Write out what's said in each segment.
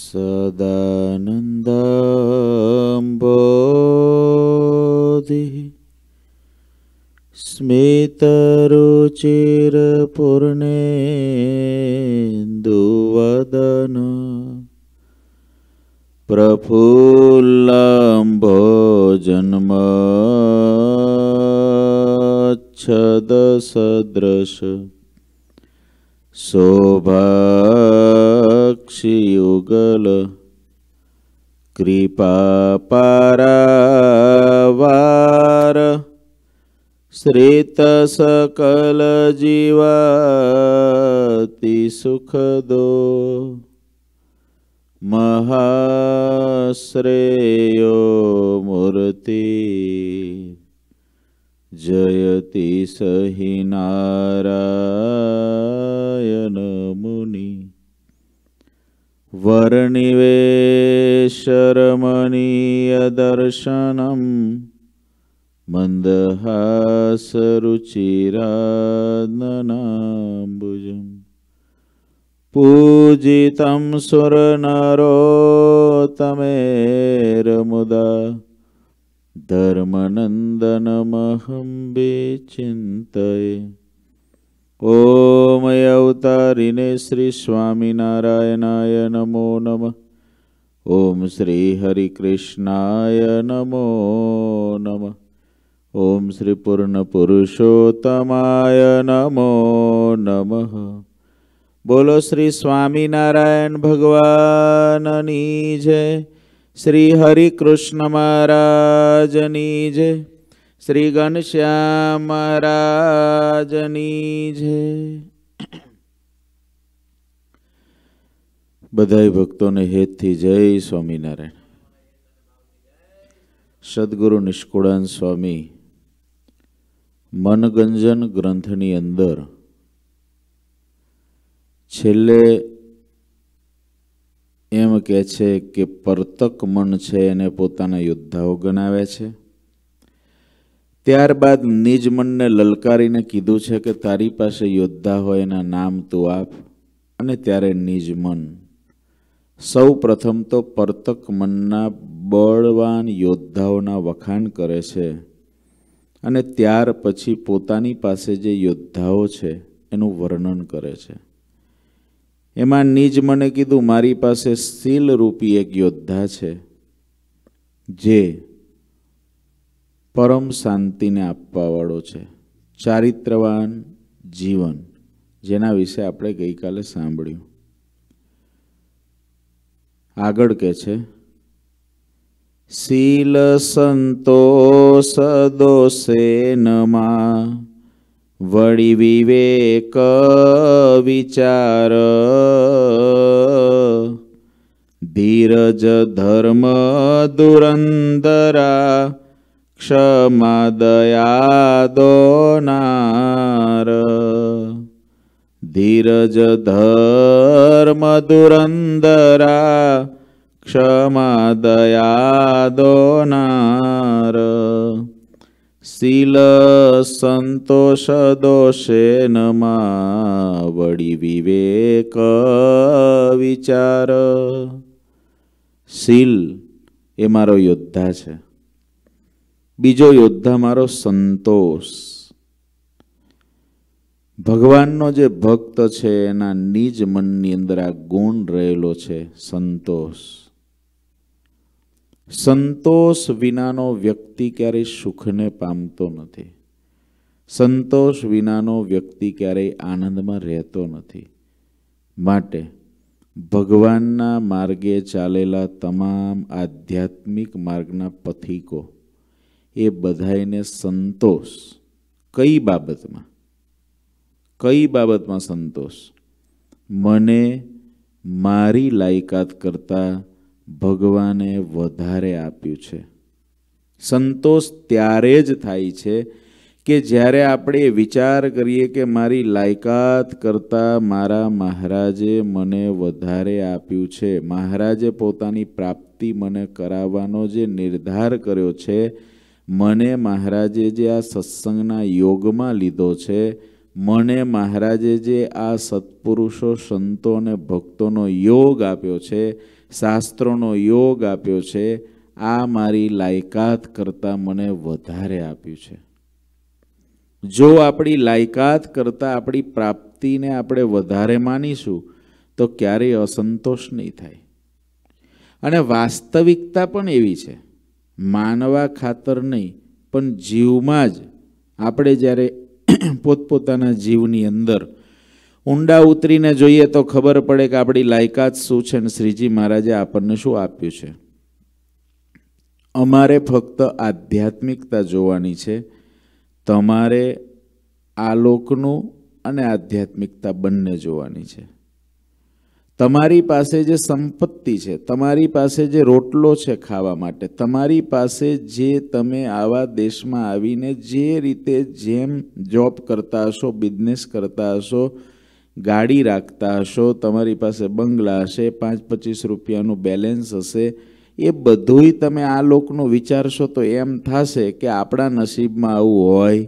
સદાનંદાંબોધિ સ્મિતરુચિરપૂર્ણેન્દુવદન પ્રફુલ્લંભોજન્મચ્છદસદૃશ શોભાક્ષિયુગલ કૃપાપારાવાર શ્રિતસકલ જીવાતિ સુખદો મહાશ્રેયો મૂર્તિ જયતિ સહિ નારાયણ મુનિ વર્ણિવેશરમણીય દર્શનમ મંદહાસરુચિરાનનાંબુજમ પૂજિतं સુરનરોત્તમેર્મુદા ધર્મનંદનમહં વિચિંતયે. ઓમ અવતારિને શ્રી સ્વામિનારાયણાય નમો નમઃ. ઓમ શ્રી હરિકૃષ્ણાય નમો નમઃ. ઓમ શ્રી પૂર્ણ પુરુષોત્તમાય નમો નમઃ. બોલો શ્રી સ્વામિનારાયણ ભગવાનની જય. શ્રી હરિકૃષ્ણ મહારાજની જય. શ્રી ઘનશ્યામ મહારાજની જય. બધાય ભક્તોને હેતથી જય સ્વામિનારાયણ. સદગુરુ નિષ્કુળાન સ્વામી મનગંજન ગ્રંથની અંદર છેલ્લે એમ કહે છે કે પરતક મન છે એને પોતાના યોદ્ધાઓ ગણાવે છે. ત્યારબાદ નિજ મનને લલકારીને કીધું છે કે તારી પાસે યોદ્ધા હોય એના નામ તું આપ. અને ત્યારે નિજ મન સૌ પ્રથમ તો પરતક મનના બળવાન યોદ્ધાઓના વખાણ કરે છે અને ત્યાર પછી પોતાની પાસે જે યોદ્ધાઓ છે એનું વર્ણન કરે છે. એમાં નિજ મને કીધું મારી પાસે શીલ રૂપી એક યોદ્ધા છે જે પરમ શાંતિને આપવાવાળો છે. ચારિત્રવાન જીવન જેના વિશે આપણે ગઈકાલે સાંભળ્યું. આગળ કે છે શીલ સંતોષ દોષેનમાં વળી વિવેક વિચાર ધીરજ ધર્મ દુરંદરા ક્ષમા દયા દોનાર. ધીરજ ધર્મ દુરંદરા ક્ષમા દયા દોનાર. શીલ સંતોષ દોષેનમાં વળી વિવેક વિચાર. શીલ એ મારો યોદ્ધા છે. બીજો યોદ્ધા મારો સંતોષ. ભગવાનનો જે ભક્ત છે એના નિજ મનની અંદર આ ગુણ રહેલો છે સંતોષ. સંતોષ વિનાનો વ્યક્તિ ક્યારેય સુખને પામતો નથી. સંતોષ વિનાનો વ્યક્તિ ક્યારેય આનંદમાં રહેતો નથી. માટે ભગવાનના માર્ગે ચાલેલા તમામ આધ્યાત્મિક માર્ગના પથિકો એ બધાયને સંતોષ કઈ બાબતમાં સંતોષ? મને મારી લાયકાત કરતાં ભગવાને વધારે આપ્યું છે. સંતોષ ત્યારે જ થાય છે કે જ્યારે આપણે વિચાર કરીએ કે મારી લાયકાત કરતાં મારા મહારાજે મને વધારે આપ્યું છે. મહારાજે પોતાની પ્રાપ્તિ મને કરાવવાનો જે નિર્ધાર કર્યો છે, મને મહારાજે જે આ સત્સંગના યોગમાં લીધો છે, મને મહારાજે જે આ સત્પુરુષો સંતો અને ભક્તોનો યોગ આપ્યો છે, શાસ્ત્રોનો યોગ આપ્યો છે, આ મારી લાયકાત કરતાં મને વધારે આપ્યું છે. જો આપણી લાયકાત કરતાં આપણી પ્રાપ્તિને આપણે વધારે માનીશું તો ક્યારેય અસંતોષ નહીં થાય. અને વાસ્તવિકતા પણ એવી છે, માનવા ખાતર નહીં પણ જીવમાં જ આપણે જ્યારે પોતપોતાના જીવની અંદર ઊંડા ઉતરીને જોઈએ તો ખબર પડે કે આપણી લાયકાત શું છે અને શ્રીજી મહારાજે આપણને શું આપ્યું છે. અમારે ફક્ત આધ્યાત્મિકતા જોવાની છે, તમારે આલોકનું અને આધ્યાત્મિકતા બંને જોવાની છે. તમારી પાસે જે સંપત્તિ છે, તમારી પાસે જે રોટલો છે ખાવા માટે, તમારી પાસે જે તમે આવા દેશમાં આવીને જે રીતે જેમ જોબ કરતા હશો, બિઝનેસ કરતા હશો, ગાડી રાખતા હશો, તમારી પાસે બંગલા હશે, 5-25 રૂપિયાનું બેલેન્સ હશે, એ બધુંય તમે આ લોકનું વિચારશો તો એમ થશે કે આપણા નસીબમાં આવું હોય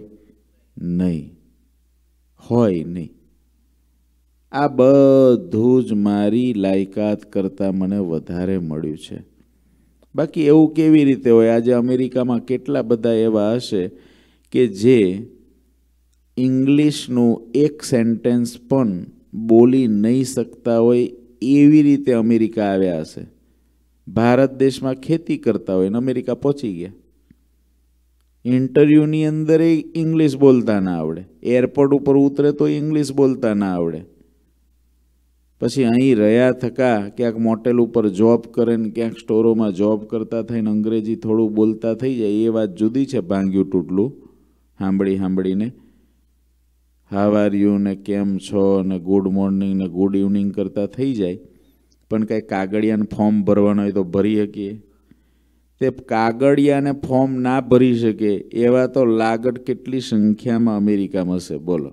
નહીં. આ બધું જ મારી લાયકાત કરતાં મને વધારે મળ્યું છે. બાકી એવું કેવી રીતે હોય? આજે અમેરિકામાં કેટલા બધા એવા હશે કે જે ઇંગ્લિશનું એક સેન્ટેન્સ પણ બોલી નહીં શકતા હોય, એવી રીતે અમેરિકા આવ્યા હશે. ભારત દેશમાં ખેતી કરતા હોય ને અમેરિકા પહોંચી ગયા. ઇન્ટરવ્યૂની અંદર ઇંગ્લિશ બોલતા ના આવડે, એરપોર્ટ ઉપર ઉતરે તો ઇંગ્લિશ બોલતા ના આવડે. પછી અહીં રહ્યા થકા ક્યાંક મોટેલ ઉપર જોબ કરે ને ક્યાંક સ્ટોરોમાં જોબ કરતા થઈને અંગ્રેજી થોડું બોલતા થઈ જાય, એ વાત જુદી છે. ભાંગ્યું તૂટલું સાંભળીને હાવ આર યુ ને કેમ છો ને ગુડ મોર્નિંગ ને ગુડ ઇવનિંગ કરતા થઈ જાય. પણ કાંઈ કાગળિયાને ફોર્મ ભરવાનું હોય તો ભરી શકીએ? તે કાગળિયાને ફોર્મ ના ભરી શકે એવા તો લાગડ કેટલી સંખ્યામાં અમેરિકામાં હશે, બોલો.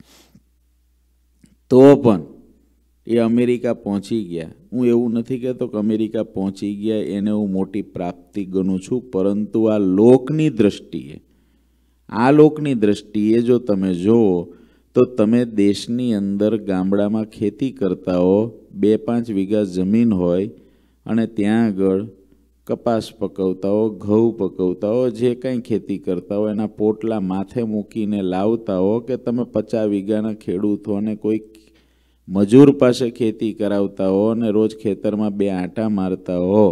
તો પણ એ અમેરિકા પહોંચી ગયા. હું એવું નથી કહેતો કે અમેરિકા પહોંચી ગયા એને હું મોટી પ્રાપ્તિ ગણું છું, પરંતુ આ લોકની દ્રષ્ટિએ જો તમે જુઓ તો તમે દેશની અંદર ગામડામાં ખેતી કરતા હો, 2-5 વીઘા જમીન હોય અને ત્યાં આગળ કપાસ પકવતા હો, ઘઉં પકવતા હો, જે કંઈ ખેતી કરતા હો એના પોટલા માથે મૂકીને લાવતા હો, કે તમે 50 વીઘાના ખેડૂત હો અને કોઈક મજૂર પાસે ખેતી કરાવતા હો અને રોજ ખેતરમાં 2 આંટા મારતા હો,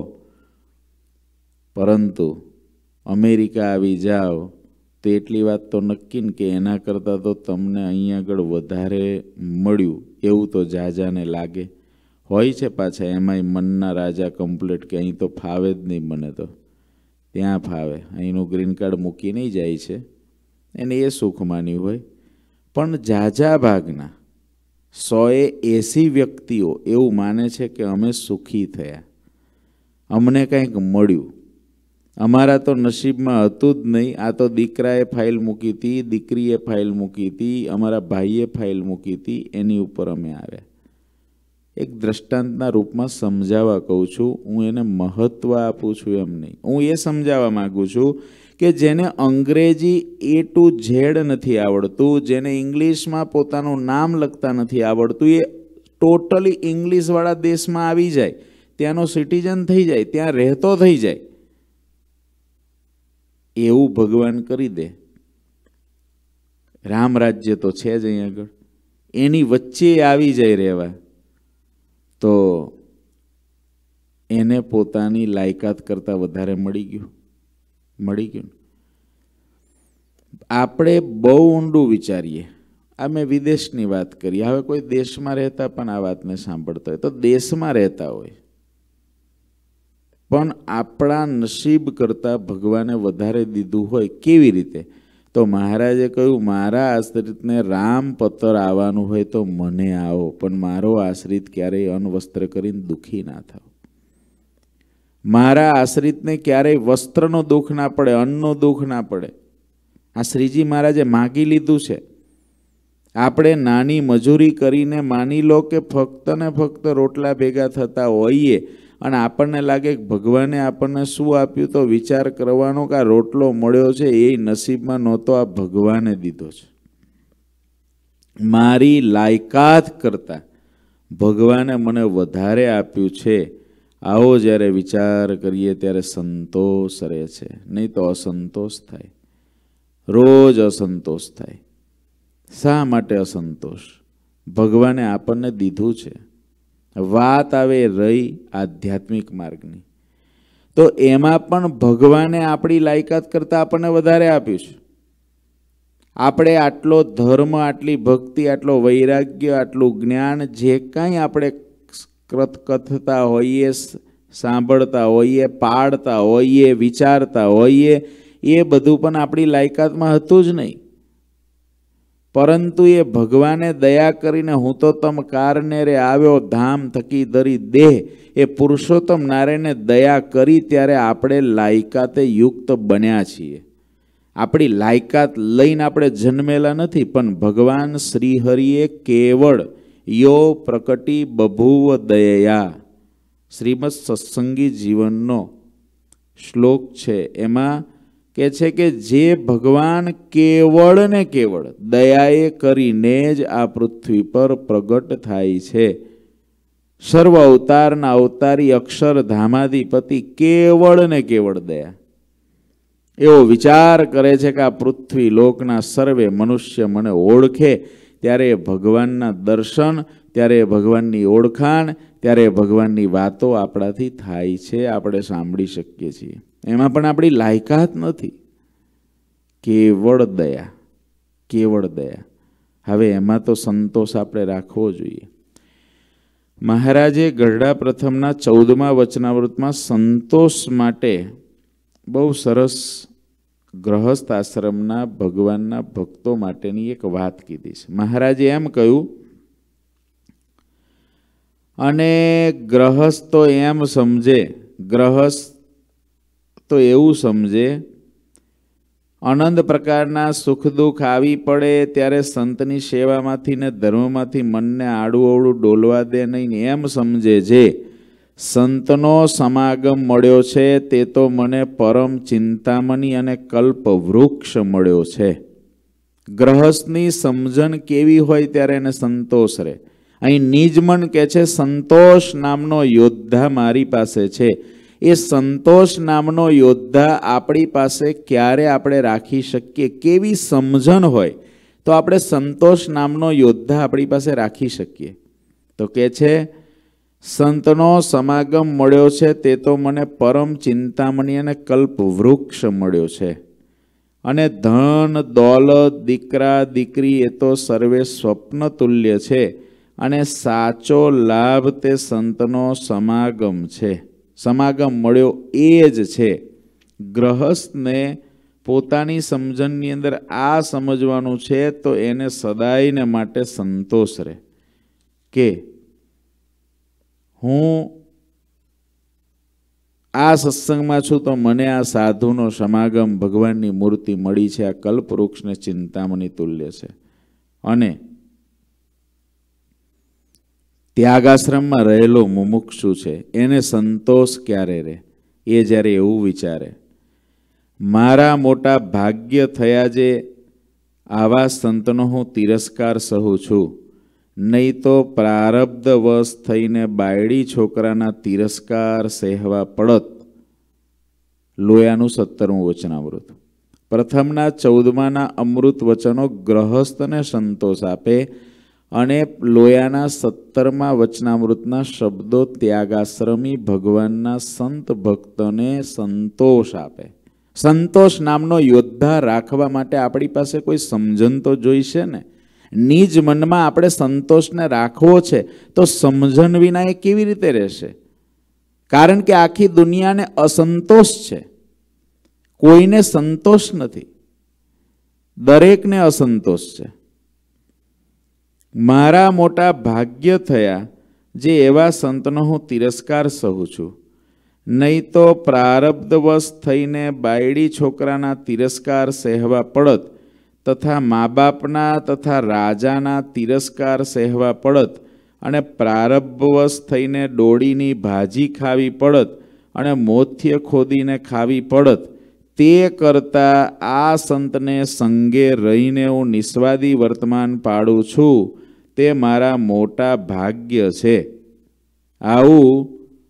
પરંતુ અમેરિકા આવી જાઓ તો એટલી વાત તો નક્કી ને કે એના કરતાં તો તમને અહીં આગળ વધારે મળ્યું એવું તો જાજાને લાગે. હોય છે પાછા એમાંય મનના રાજા કમ્પ્લીટ કે અહીં તો ફાવે જ નહીં, મને તો ત્યાં ફાવે, અહીંનું ગ્રીન કાર્ડ મૂકી નહીં જાય છે, એને એ સુખ માન્યું હોય. પણ જાજા ભાગના 180 વ્યક્તિઓ એવું માને છે કે અમે સુખી થયા, અમને કંઈક મળ્યું, અમારા તો નસીબમાં હતું જ નહીં. આ તો દીકરાએ ફાઇલ મૂકી હતી, દીકરીએ ફાઇલ મૂકી હતી, અમારા ભાઈએ ફાઇલ મૂકી હતી, એની ઉપર અમે આવ્યા. એક દ્રષ્ટાંતના રૂપમાં સમજાવવા કહું છું, હું એને મહત્ત્વ આપું છું એમ નહીં. હું એ સમજાવવા માગું છું કે જેને અંગ્રેજી A to Z નથી આવડતું, જેને ઇંગ્લિશમાં પોતાનું નામ લખતા નથી આવડતું, એ ટોટલી ઇંગ્લિશવાળા દેશમાં આવી જાય, ત્યાંનો સિટીઝન થઈ જાય, ત્યાં રહેતો થઈ જાય, એવું ભગવાન કરી દે. રામ રાજ્ય તો છે જ અહીં આગળ, એની વચ્ચે આવી જાય રહેવા, તો એને પોતાની લાયકાત કરતાં વધારે મળી ગયું. આપણે બહુ ઊંડું વિચારીએ. આ મેં વિદેશની વાત કરી, હવે કોઈ દેશમાં રહેતા પણ આ વાતને સાંભળતા હોય તો દેશમાં રહેતા હોય પણ આપણા નસીબ કરતાં ભગવાને વધારે દીધું હોય. કેવી રીતે? તો મહારાજે કહ્યું, મારા આશ્રિતને રામ પત્ર આવવાનું હોય તો મને આવો, પણ મારો આશ્રિત ક્યારેય અન્વસ્ત્ર કરીને દુઃખી ના થાવ. મારા આશ્રિતને ક્યારેય વસ્ત્રનો દુઃખ ના પડે, અન્નનો દુઃખ ના પડે. આ શ્રીજી મહારાજે માગી લીધું છે. આપણે નાની મજૂરી કરીને માની લો કે ફક્ત ને ફક્ત રોટલા ભેગા થતા હોઈએ અને આપણને લાગે કે ભગવાને આપણને શું આપ્યું, તો વિચાર કરવાનો કે આ રોટલો મળ્યો છે એ નસીબમાં નહોતો, આ ભગવાને દીધો છે. મારી લાયકાત કરતાં ભગવાને મને વધારે આપ્યું છે, આવો જ્યારે વિચાર કરીએ ત્યારે સંતોષ રહે છે, નહીં તો અસંતોષ થાય. રોજ અસંતોષ થાય. શા માટે અસંતોષ? ભગવાને આપણને દીધું છે. વાત આવે રહી આધ્યાત્મિક માર્ગની, તો એમાં પણ ભગવાને આપણી લાયકાત કરતાં આપણને વધારે આપ્યું છે. આપણે આટલો ધર્મ, આટલી ભક્તિ, આટલો વૈરાગ્ય, આટલું જ્ઞાન, જે કાંઈ આપણે કથતા હોઈએ, સાંભળતા હોઈએ, પાડતા હોઈએ, વિચારતા હોઈએ, એ બધું પણ આપણી લાયકાતમાં હતું જ નહીં. પરંતુ એ ભગવાને દયા કરીને હું તો તમ કારને રે આવ્યો ધામ થકી ધરી દેહ, એ પુરુષોત્તમ નારાયણે દયા કરી ત્યારે આપણે લાયકાતે યુક્ત બન્યા છીએ. આપણી લાયકાત લઈને આપણે જન્મેલા નથી, પણ ભગવાન શ્રીહરિએ કેવળ યો પ્રકટી બભૂવ દયયા, શ્રીમદ સત્સંગી જીવનનો શ્લોક છે. એમાં કે છે કે જે ભગવાન કેવળ ને કેવળ દયાએ કરીને જ આ પૃથ્વી પર પ્રગટ થાય છે. સર્વ અવતારના અવતારી અક્ષરધામાધિપતિ કેવળ ને કેવળ દયા. એવો વિચાર કરે છે કે આ પૃથ્વી લોકના સર્વે મનુષ્ય મને ઓળખે, ત્યારે ભગવાનના દર્શન, ત્યારે ભગવાનની ઓળખાણ, ત્યારે ભગવાનની વાતો આપણાથી થાય છે, આપણે સાંભળી શકીએ છીએ. એમાં પણ આપણી લાયકાત નથી. કેવળ દયા, કેવળ દયા. હવે એમાં તો સંતોષ આપણે રાખવો જોઈએ. મહારાજે ગઢડા પ્રથમના 14મા વચનામૃતમાં સંતોષ માટે બહુ સરસ ગ્રહસ્થ આશ્રમના ભગવાનના ભક્તો માટેની એક વાત કીધી છે. મહારાજે એમ કહ્યું, અને ગ્રહસ્થ તો એમ સમજે, ગ્રહસ્થ તો એવું સમજે, અનંત પ્રકારના સુખ દુઃખ આવી પડે ત્યારે સંતની સેવામાંથી ને ધર્મમાંથી મનને આડું અવળું ડોલવા દે નહીં, એમ સમજે જે સંતનો સમાગમ મળ્યો છે તે તો મને પરમ ચિંતામણી અને કલ્પ વૃક્ષ મળ્યો છે. ગ્રહસ્થની સમજણ કેવી હોય ત્યારે એને સંતોષ રહે. અહીં નિજમન કહે છે સંતોષ નામનો યોદ્ધા મારી પાસે છે. એ સંતોષ નામનો યોદ્ધા આપણી પાસે ક્યારે આપણે રાખી શકીએ? કેવી સમજણ હોય તો આપણે સંતોષ નામનો યોદ્ધા આપણી પાસે રાખી શકીએ? તો કહે છે સંતનો સમાગમ મળ્યો છે તે તો મને પરમ ચિંતામણી અને કલ્પ વૃક્ષ મળ્યો છે. અને ધન દોલત દીકરા દીકરી એ તો સર્વે સ્વપ્ન તુલ્ય છે, અને સાચો લાભ તે સંતનો સમાગમ છે. સમાગમ મળ્યો એ જ છે. ગ્રહસ્થને પોતાની સમજણની અંદર આ સમજવાનું છે તો એને સદાયને માટે સંતોષ રહે કે હું આ સત્સંગમાં છું તો મને આ સાધુનો સમાગમ, ભગવાનની મૂર્તિ મળી છે, આ કલ્પવૃક્ષને ચિંતામણી તુલ્ય છે. અને ત્યાગાશ્રમમાં રહેલો મુમુક્ષુ છે, એને સંતોષ ક્યારે રહે? એ જ્યારે એવું વિચારે મારા મોટા ભાગ્ય થયા જે આવા સંતનો હું તિરસ્કાર સહુ છું, નહીં તો પ્રારબ્ધવશ થઈને બાયડી છોકરાના તિરસ્કાર સહેવા પડત. લોયાનું 17મું વચનામૃત. પ્રથમના 14માના અમૃત વચનો ગ્રહસ્થને સંતોષ આપે, અને લોયાના 17મા વચનામૃતના શબ્દો ત્યાગાશ્રમી ભગવાનના સંત ભક્તોને સંતોષ આપે. સંતોષ નામનો યોદ્ધા રાખવા માટે આપણી પાસે કોઈ સમજણ તો જોઈશે ને. નિજ મનમાં આપણે સંતોષને રાખવો છે તો સમજણ વિના એ કેવી રીતે રહેશે? કારણ કે આખી દુનિયાને અસંતોષ છે, કોઈને સંતોષ નથી, દરેકને અસંતોષ છે. મારા મોટા ભાગ્ય થયા જે એવા સંતનો હું તિરસ્કાર સહુ છું, નહીં તો પ્રારબ્ધવશ થઈને બાયડી છોકરાના તિરસ્કાર સહેવા પડત, તથા મા બાપના તથા રાજાના તિરસ્કાર સહેવા પડત, અને પ્રારબ્ધવશ થઈને ડોળીની ભાજી ખાવી પડત, અને મોથ્ય ખોદીને ખાવી પડત, તે કરતાં આ સંતને સંગે રહીને હું નિસ્વાદી વર્તમાન પાડું છું તે મારા મોટા ભાગ્ય છે. આવું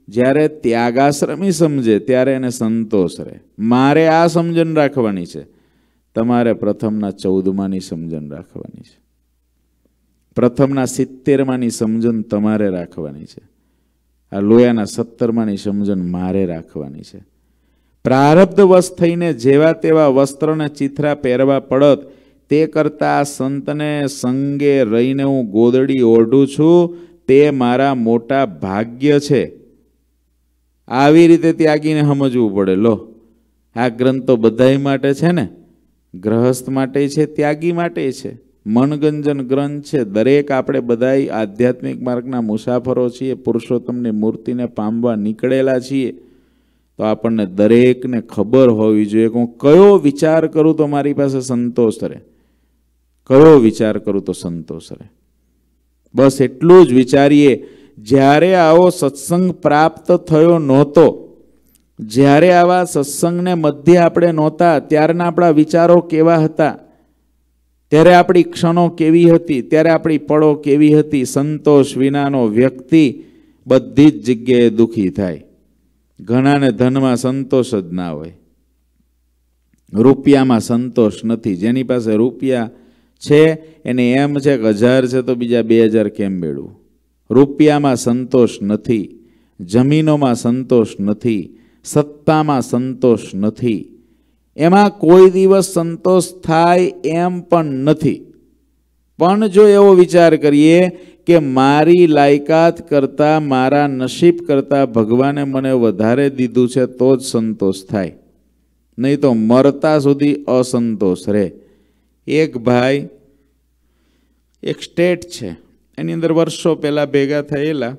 જ્યારે ત્યાગાશ્રમી સમજે ત્યારે એને સંતોષ રહે. મારે આ સમજણ રાખવાની છે, તમારે પ્રથમના 14માની સમજણ રાખવાની છે, પ્રથમના 70માની સમજણ તમારે રાખવાની છે, આ લોયાના 17માની સમજણ મારે રાખવાની છે. પ્રારબ્ધવશ થઈને જેવા તેવા વસ્ત્રને ચિથરા પહેરવા પડત તે કરતાં આ સંતને સંગે રહીને હું ગોદડી ઓઢું છું તે મારા મોટા ભાગ્ય છે. આવી રીતે ત્યાગીને સમજવું પડે. લો, આ ગ્રંથ તો બધાય માટે છે ને, ગ્રહસ્થ માટે છે, ત્યાગી માટે છે, મનગંજન ગ્રંથ છે. દરેક આપણે બધાય આધ્યાત્મિક માર્ગના મુસાફરો છીએ, પુરુષોત્તમની મૂર્તિને પામવા નીકળેલા છીએ. તો આપણને દરેકને ખબર હોવી જોઈએ કે હું કયો વિચાર કરું તો મારી પાસે સંતોષ રહે, કયો વિચાર કરું તો સંતોષ રહે. બસ એટલું જ વિચારીએ. જ્યારે આવો સત્સંગ પ્રાપ્ત થયો નહોતો, જ્યારે આવા સત્સંગને મધ્ય આપણે નહોતા, ત્યારના આપણા વિચારો કેવા હતા, ત્યારે આપણી ક્ષણો કેવી હતી, ત્યારે આપણી પળો કેવી હતી. સંતોષ વિનાનો વ્યક્તિ બધી જ જગ્યાએ દુઃખી થાય. ઘણાને ધનમાં સંતોષ જ ના હોય, રૂપિયામાં સંતોષ નથી. જેની પાસે રૂપિયા છે એને એમ છે કે 1000 છે તો બીજા 2000 કેમ મેળવું. રૂપિયામાં સંતોષ નથી, જમીનોમાં સંતોષ નથી, સત્તામાં સંતોષ નથી, એમાં કોઈ દિવસ સંતોષ થાય એમ પણ નથી. પણ જો એવો વિચાર કરીએ કે મારી લાયકાત કરતાં, મારા નસીબ કરતાં ભગવાને મને વધારે દીધું છે તો જ સંતોષ થાય, નહીં તો મરતા સુધી અસંતોષ રહે. એક ભાઈ એક સ્ટેટ છે, એની અંદર વર્ષો પહેલાં ભેગા થયેલા.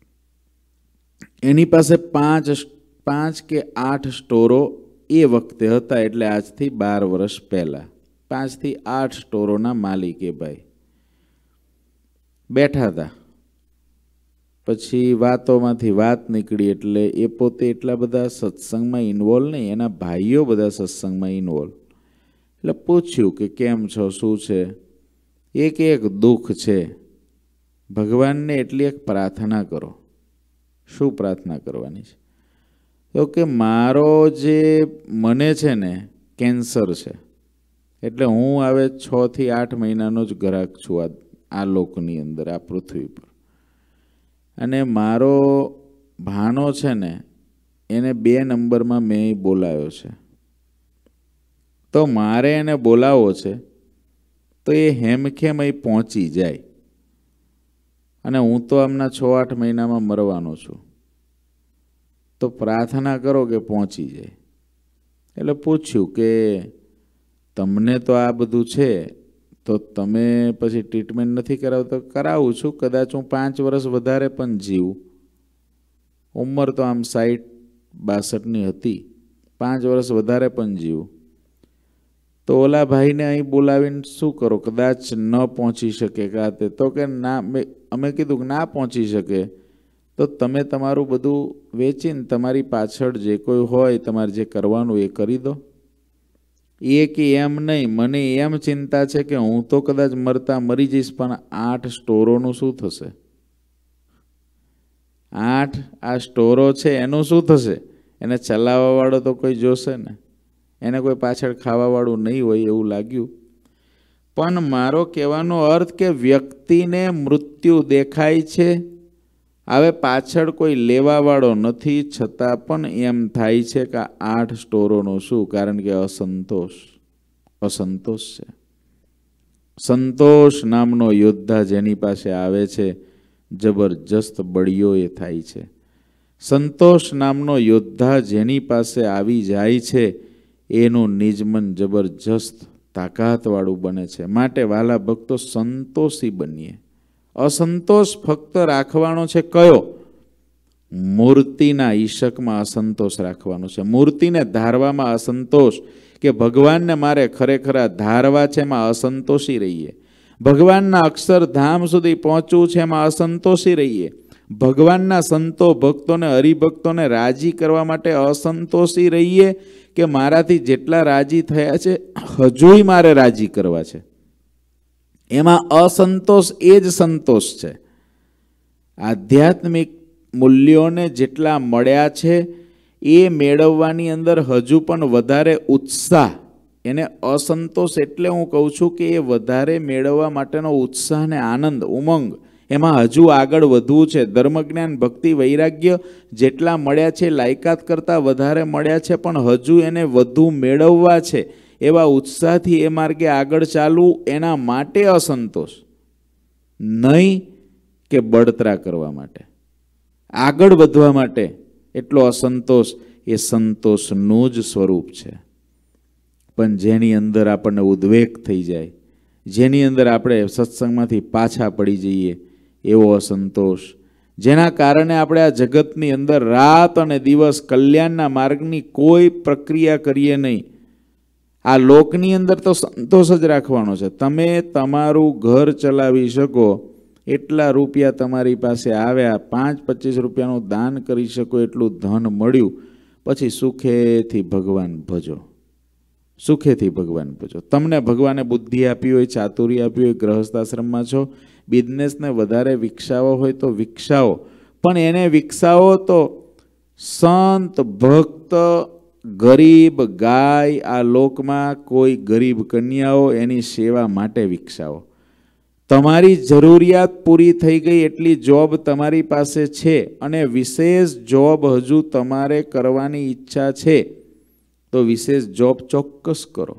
એની પાસે 5 કે 8 સ્ટોરો એ વખતે હતા, એટલે આજથી 12 વર્ષ પહેલાં 5 થી 8 સ્ટોરોના માલિક એ ભાઈ બેઠા હતા. પછી વાતોમાંથી વાત નીકળી એટલે એ પોતે એટલા બધા સત્સંગમાં ઇન્વોલ્વ નહીં, એના ભાઈઓ બધા સત્સંગમાં ઇન્વોલ્વ. એટલે પૂછ્યું કે કેમ છો, શું છે? એક દુઃખ છે, ભગવાનને એટલી એક પ્રાર્થના કરો. શું પ્રાર્થના કરવાની છે? તો કે મારો જે મને છે ને કેન્સર છે, એટલે હું હવે 6 થી 8 મહિનાનો જ ગ્રાહક છું આ લોકની અંદર, આ પૃથ્વી પર. અને મારો ભાણો છે ને એને 2 નંબરમાં મેં બોલાવ્યો છે, તો મારે એને બોલાવવો છે તો એ હેમખેમ અહીં પહોંચી જાય, અને હું તો આમના 6-8 મહિનામાં મરવાનો છું, તો પ્રાર્થના કરો કે પહોંચી જાય. એટલે પૂછ્યું કે તમને તો આ બધું છે તો તમે પછી ટ્રીટમેન્ટ નથી કરાવતા? કરાવું છું, કદાચ હું 5 વર્ષ વધારે પણ જીવું. ઉંમર તો આમ 60-62ની હતી, 5 વર્ષ વધારે પણ જીવું. તો ઓલા ભાઈને અહીં બોલાવીને શું કરો? કદાચ ન પહોંચી શકે કાતે. તો કે ના, અમે કીધું કે ના પહોંચી શકે તો તમે તમારું બધું વેચીને તમારી પાછળ જે કોઈ હોય તમારે જે કરવાનું એ કરી દો. એ કે એમ નહીં, મને એમ ચિંતા છે કે હું તો કદાચ મરતા મરી જઈશ, પણ 8 સ્ટોરોનું શું થશે? 8 આ સ્ટોરો છે એનું શું થશે? એને ચલાવવાવાળો તો કોઈ જોશે ને, એને કોઈ પાછળ ખાવાવાળું નહીં હોય એવું લાગ્યું. પણ મારો કહેવાનો અર્થ કે વ્યક્તિને મૃત્યુ દેખાય છે, હવે પાછળ કોઈ લેવાવાળો નથી, છતાં પણ એમ થાય છે કે 8 સ્ટોરોનું શું? કારણ કે અસંતોષ છે. સંતોષ નામનો યોદ્ધા જેની પાસે આવે છે, જબરજસ્ત બળીઓ એ થાય છે. સંતોષ નામનો યોદ્ધા જેની પાસે આવી જાય છે એનું નિજમન જબરજસ્ત તાકાતવાળું બને છે. માટે વાલા ભક્તો, સંતોષી બનીએ. અસંતોષ ફક્ત રાખવાનો છે કયો? મૂર્તિના ઈશકમાં અસંતોષ રાખવાનો છે. મૂર્તિને ધારવામાં અસંતોષ, કે ભગવાનને મારે ખરેખર ધારવા છે, એમાં અસંતોષી રહીએ. ભગવાનના અક્ષરધામ સુધી પહોંચવું છે, એમાં અસંતોષી રહીએ. ભગવાનના સંતો ભક્તોને, હરિભક્તોને રાજી કરવા માટે અસંતોષી રહીએ કે મારાથી જેટલા રાજી થયા છે હજુય મારે રાજી કરવા છે. એમાં અસંતોષ એ જ સંતોષ છે. આધ્યાત્મિક મૂલ્યોને જેટલા મળ્યા છે એ મેળવવાની અંદર હજુ પણ વધારે ઉત્સાહ, એને અસંતોષ એટલે હું કહું છું કે એ વધારે મેળવવા માટેનો ઉત્સાહ ને આનંદ, ઉમંગ, એમાં હજુ આગળ વધવું છે. ધર્મજ્ઞાન, ભક્તિ, વૈરાગ્ય જેટલા મળ્યા છે લાયકાત કરતાં વધારે મળ્યા છે, પણ હજુ એને વધુ મેળવવા છે એવા ઉત્સાહથી એ માર્ગે આગળ ચાલવું, એના માટે અસંતોષ, નહીં કે બળતરા કરવા માટે, આગળ વધવા માટે એટલો અસંતોષ એ સંતોષનું જ સ્વરૂપ છે. પણ જેની અંદર આપણને ઉદ્વેગ થઈ જાય, જેની અંદર આપણે સત્સંગમાંથી પાછા પડી જઈએ એવો અસંતોષ, જેના કારણે આપણે આ જગતની અંદર રાત અને દિવસ કલ્યાણના માર્ગની કોઈ પ્રક્રિયા કરીએ નહીં. આ લોકની અંદર તો સંતોષ જ રાખવાનો છે. તમે તમારું ઘર ચલાવી શકો એટલા રૂપિયા તમારી પાસે આવ્યા, 5-25 રૂપિયાનું દાન કરી શકો એટલું ધન મળ્યું, પછી સુખેથી ભગવાન ભજો, સુખેથી ભગવાન ભજો. તમને ભગવાને બુદ્ધિ આપી હોય, ચાતુરી આપી હોય, ગ્રહસ્થાશ્રમમાં છો, બિઝનેસને વધારે વિકસાવો હોય તો વિકસાવો, પણ એને વિકસાવો તો સંત, ભક્ત, ગરીબ, ગાય, આ લોકમાં કોઈ ગરીબ કન્યાઓ, એની સેવા માટે વિકસાવો. તમારી જરૂરિયાત પૂરી થઈ ગઈ એટલી જોબ તમારી પાસે છે અને વિશેષ જોબ હજુ તમારે કરવાની ઈચ્છા છે તો વિશેષ જોબ ચોક્કસ કરો,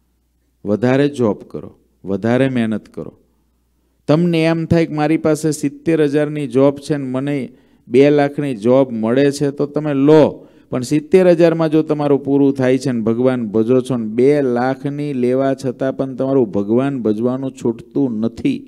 વધારે જોબ કરો, વધારે મહેનત કરો. તમને એમ થાય કે મારી પાસે 70,000ની જોબ છે ને મને 2 લાખની જોબ મળે છે તો તમે લો, પણ 70,000માં જો તમારું પૂરું થાય છે ને ભગવાન ભજો છો ને 2 લાખની લેવા છતાં પણ તમારું ભગવાન ભજવાનું છૂટતું નથી.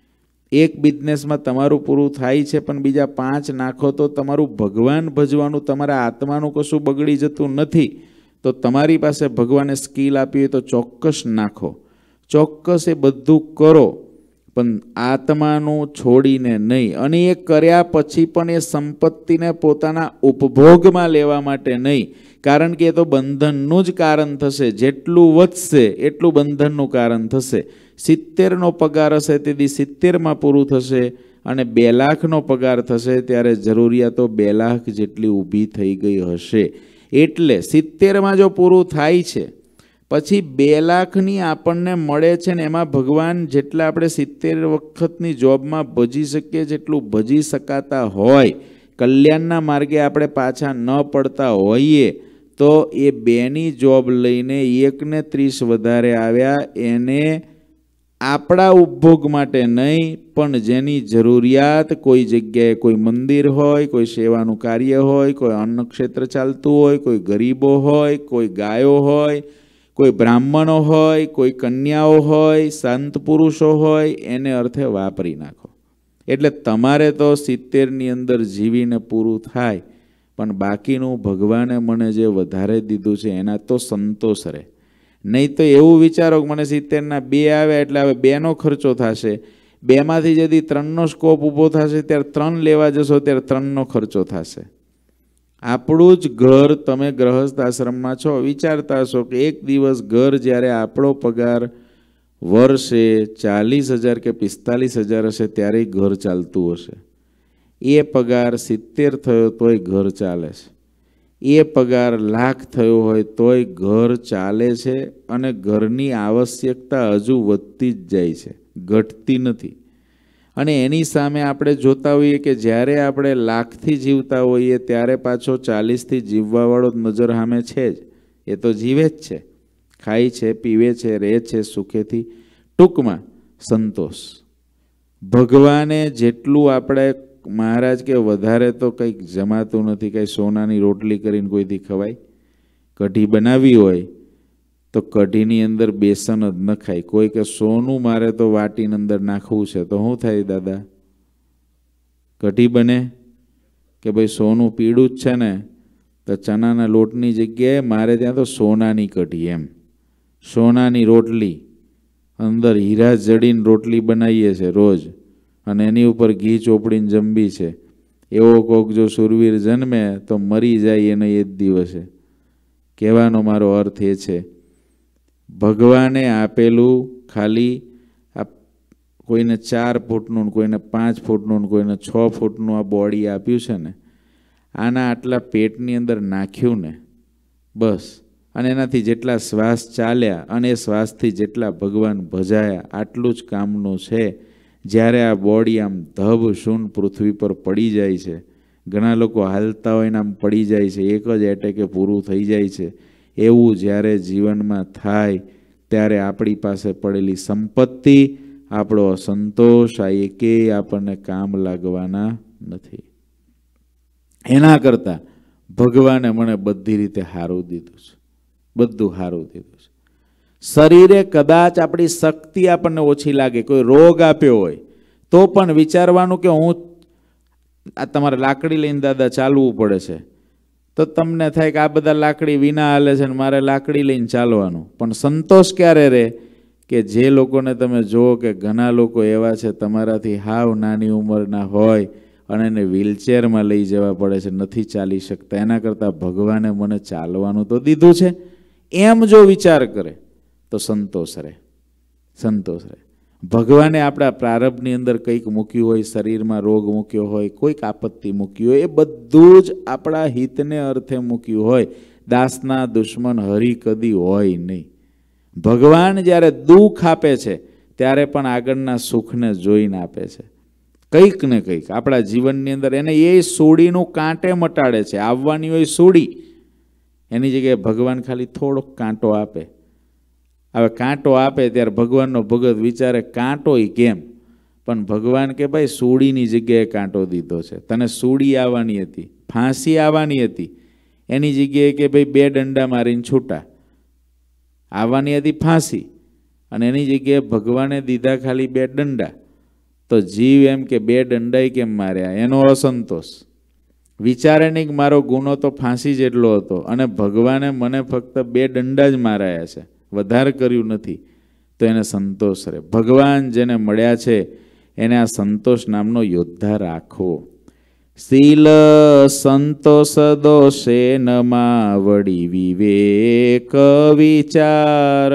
એક બિઝનેસમાં તમારું પૂરું થાય છે પણ બીજા 5 નાખો તો તમારું ભગવાન ભજવાનું, તમારા આત્માનું કશું બગડી જતું નથી. તો તમારી પાસે ભગવાને સ્કિલ આપી હોય તો ચોક્કસ નાખો, ચોક્કસ એ બધું કરો, પણ આત્માનું છોડીને નહીં. અને એ કર્યા પછી પણ એ સંપત્તિને પોતાના ઉપભોગમાં લેવા માટે નહીં, કારણ કે એ તો બંધનનું જ કારણ થશે. જેટલું વધશે એટલું બંધનનું કારણ થશે. 70નો પગાર હશે તેથી 70માં પૂરું થશે, અને 2 લાખનો પગાર થશે ત્યારે જરૂરિયાતો 2 લાખ જેટલી ઊભી થઈ ગઈ હશે. એટલે 70માં જો પૂરું થાય છે પછી 2 લાખની આપણને મળે છે ને એમાં ભગવાન જેટલા આપણે 70 વખતની જોબમાં ભજી શકીએ જેટલું ભજી શકાતા હોય, કલ્યાણના માર્ગે આપણે પાછા ન પડતા હોઈએ તો એ 2ની જોબ લઈને 1ને 30 વધારે આવ્યા એને આપણા ઉપભોગ માટે નહીં, પણ જેની જરૂરિયાત કોઈ જગ્યાએ કોઈ મંદિર હોય, કોઈ સેવાનું કાર્ય હોય, કોઈ અન્નક્ષેત્ર ચાલતું હોય, કોઈ ગરીબો હોય, કોઈ ગાયો હોય, કોઈ બ્રાહ્મણો હોય, કોઈ કન્યાઓ હોય, સંત પુરુષો હોય, એને અર્થે વાપરી નાખો. એટલે તમારે તો 70ની અંદર જીવીને પૂરું થાય, પણ બાકીનું ભગવાને મને જે વધારે દીધું છે એના તો સંતોષ રહે. નહીં તો એવું વિચારો કે મને 70ના 2 આવ્યા એટલે હવે 2નો ખર્ચો થશે, 2માંથી ଯଦି 3નો સ્કોપ ઊભો થશે ત્યારે 3 લેવા જશો ત્યારે 3નો ખર્ચો થશે. આપણું જ ઘર, તમે ગ્રહસ્થ આશ્રમમાં છો, વિચારતા હશો કે એક દિવસ ઘર જ્યારે આપણો પગાર વર્ષે 40,000 કે 45,000 હશે ત્યારે ઘર ચાલતું હશે. એ પગાર 70 થયો તોય ઘર ચાલે છે, એ પગાર લાખ થયો હોય તોય ઘર ચાલે છે, અને ઘરની આવશ્યકતા હજુ વધતી જ જાય છે, ઘટતી નથી. અને એની સામે આપણે જોતા હોઈએ કે જ્યારે આપણે લાખથી જીવતા હોઈએ ત્યારે પાછો 40થી જીવવાવાળો નજર સામે છે જ, એ તો જીવે જ છે, ખાય છે, પીવે છે, રહે છે સુખેથી. ટૂંકમાં સંતોષ. ભગવાને જેટલું આપણે, મહારાજ કે વધારે તો કંઈક જમાતું નથી, કંઈ સોનાની રોટલી કરીને કોઈથી ખવાય? કઢી બનાવી હોય તો કઢીની અંદર બેસન જ ન ખાય. કોઈ કે સોનું મારે તો વાટીની અંદર નાખવું છે તો શું થાય દાદા? કઢી બને? કે ભાઈ સોનું પીળું જ છે ને તો ચણાના લોટની જગ્યાએ મારે ત્યાં તો સોનાની કઢી, એમ સોનાની રોટલી, અંદર હીરા જડીને રોટલી બનાવીએ છે રોજ, અને એની ઉપર ઘી ચોપડીને જમવી છે. એવો કોક જો સુરવીર જન્મે તો મરી જાય એને એ જ દિવસે. કહેવાનો મારો અર્થ એ છે, ભગવાને આપેલું ખાલી આ કોઈને 4 ફૂટનું, કોઈને 5 ફૂટનું, કોઈને 6 ફૂટનું આ બોડી આપ્યું છે ને, આના આટલા પેટની અંદર નાખ્યું ને બસ, અને એનાથી જેટલા શ્વાસ ચાલ્યા અને એ શ્વાસથી જેટલા ભગવાન ભજાયા, આટલું જ કામનું છે. જ્યારે આ બોડી આમ ધબ શૂન પૃથ્વી પર પડી જાય છે, ઘણા લોકો હાલતા હોય ને આમ પડી જાય છે, એક જ એટેકે પૂરું થઈ જાય છે, એવું જ્યારે જીવનમાં થાય ત્યારે આપણી પાસે પડેલી સંપત્તિ, આપણો સંતોષ, આ એકેય આપણને કામ લાગવાના નથી. એના કરતાં ભગવાને મને બધી રીતે સારું દીધું છે, બધું સારું દીધું છે. શરીરે કદાચ આપણી શક્તિ આપણને ઓછી લાગે, કોઈ રોગ આપ્યો હોય તો પણ વિચારવાનું કે હું આ તમારે લાકડી લઈને દાદા ચાલવું પડે છે, તો તમને થાય કે આ બધા લાકડી વિના હાલે છે ને મારે લાકડી લઈને ચાલવાનું. પણ સંતોષ ક્યારે રહે કે જે લોકોને તમે જુઓ કે ઘણા લોકો એવા છે તમારાથી હાવ નાની ઉંમરના હોય અને એને વ્હીલચેરમાં લઈ જવા પડે છે, નથી ચાલી શકતા, એના કરતાં ભગવાને મને ચાલવાનું તો દીધું છે, એમ જો વિચાર કરે તો સંતોષ રહે, સંતોષ રહે. ભગવાને આપણા પ્રારબ્ધની અંદર કંઈક મૂક્યું હોય, શરીરમાં રોગ મૂક્યો હોય, કોઈક આપત્તિ મૂકી હોય, એ બધું જ આપણા હિતને અર્થે મૂક્યું હોય. દાસના દુશ્મન હરિ કદી હોય નહીં. ભગવાન જ્યારે દુઃખ આપે છે ત્યારે પણ આગળના સુખને જોઈને આપે છે, કંઈક ને કંઈક આપણા જીવનની અંદર. એને એ સૂડીનું કાંટે મટાડે છે, આવવાની હોય સૂડી, એની જગ્યાએ ભગવાન ખાલી થોડોક કાંટો આપે. હવે કાંટો આપે ત્યારે ભગવાનનો ભગત વિચારે કાંટો કેમ, પણ ભગવાન કે ભાઈ સૂડીની જગ્યાએ કાંટો દીધો છે, તને સૂડી આવવાની હતી, ફાંસી આવવાની હતી, એની જગ્યાએ કે ભાઈ 2 દંડા મારીને છૂટા. આવવાની હતી ફાંસી અને એની જગ્યાએ ભગવાને દીધા ખાલી 2 દંડા. તો જીવ એમ કે 2 દંડાઈ કેમ માર્યા, એનો અસંતોષ. વિચારે નહીં કે મારો ગુનો તો ફાંસી જેટલો હતો અને ભગવાને મને ફક્ત 2 દંડા જ મારાયા છે, વધારે કર્યું નથી, તો એને સંતોષ રહે. ભગવાન જેને મળ્યા છે એને આ સંતોષ નામનો યોદ્ધા રાખો. શીલ સંતોષ દોષે નમા વડી વિવેક વિચાર.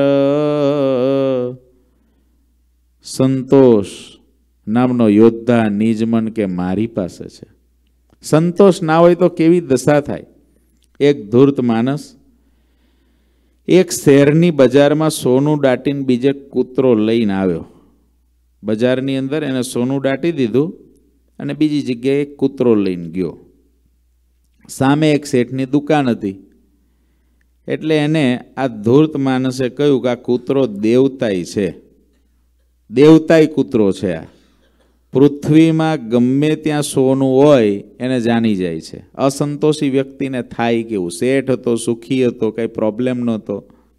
સંતોષ નામનો યોદ્ધા નિજ મન કે મારી પાસે છે. સંતોષ ના હોય તો કેવી દશા થાય. એક ધૂર્ત માણસ એક શહેરની બજારમાં સોનું દાટીને બીજે કૂતરો લઈને આવ્યો. બજારની અંદર એને સોનું દાટી દીધું અને બીજી જગ્યાએ કૂતરો લઈને ગયો. સામે એક શેઠની દુકાન હતી, એટલે એને આ ધૂર્ત માણસે કહ્યું કે આ કૂતરો દેવતાઈ છે, દેવતાઈ કૂતરો છે. આ પૃથ્વીમાં ગમે ત્યાં સોનું હોય એને જાણી જાય છે. અસંતોષી વ્યક્તિને થાય કેવું, શેઠ હતો, સુખી હતો, કંઈ પ્રોબ્લેમ નહોતો.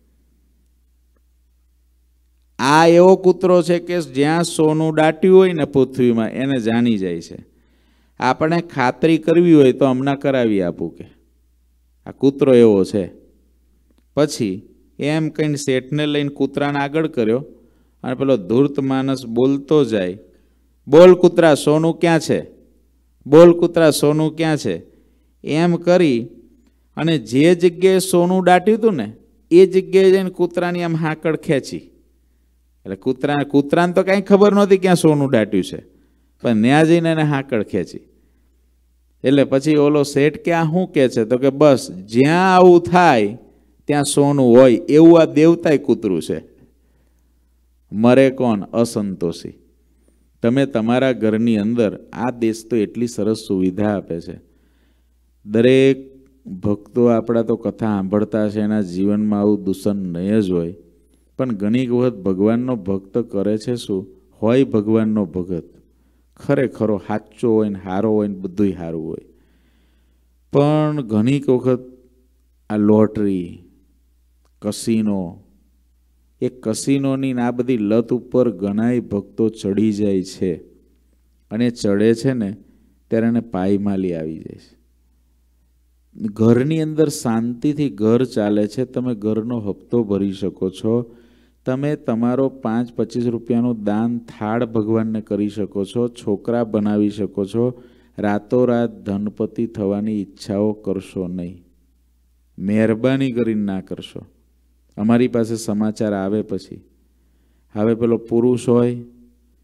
આ એવો કૂતરો છે કે જ્યાં સોનું દાટ્યું હોય ને પૃથ્વીમાં એને જાણી જાય છે. આપણે ખાતરી કરવી હોય તો હમણાં કરાવી આપું કે આ કૂતરો એવો છે. પછી એમ કહીને શેઠને લઈને કૂતરાને આગળ કર્યો અને પેલો ધૂર્ત માણસ બોલતો જાય, બોલ કૂતરા સોનું ક્યાં છે, બોલ કૂતરા સોનું ક્યાં છે, એમ કરી અને જે જગ્યાએ સોનું દાટ્યું હતું ને એ જગ્યાએ જઈને કૂતરાની આમ હાંકળ ખેંચી. એટલે કૂતરાને તો કાંઈ ખબર નહોતી ક્યાં સોનું દાટ્યું છે, પણ ત્યાં જઈને એને હાંકળ ખેંચી. એટલે પછી ઓલો શેઠ કે આ શું કહે છે, તો કે બસ જ્યાં આવું થાય ત્યાં સોનું હોય, એવું આ દેવતાય કૂતરું છે. મરે કોણ? અસંતોષી. તમે તમારા ઘરની અંદર, આ દેશ તો એટલી સરસ સુવિધા આપે છે, દરેક ભક્તો આપણા તો કથા સાંભળતા છે, એના જીવનમાં આવું દૂષણ નહીં જ હોય, પણ ઘણી વખત ભગવાનનો ભક્ત કરે છે શું હોય, ભગવાનનો ભગત ખરેખરો સાચો હોય ને સારો હોય ને બધુંય સારું હોય, પણ ઘણી વખત આ લોટરી, કસીનો, એ કસીનોની આ બધી લત ઉપર ઘણાય ભક્તો ચડી જાય છે. અને ચડે છે ને ત્યારે એને પાયમાલી આવી જાય છે. ઘરની અંદર શાંતિથી ઘર ચાલે છે, તમે ઘરનો હપ્તો ભરી શકો છો, તમે તમારો 5-25 રૂપિયાનું દાન થાળ ભગવાનને કરી શકો છો, છોકરા બનાવી શકો છો, રાતોરાત ધનપતિ થવાની ઈચ્છાઓ કરશો નહીં. મહેરબાની કરીને ના કરશો. અમારી પાસે સમાચાર આવે પછી, હવે પેલો પુરુષ હોય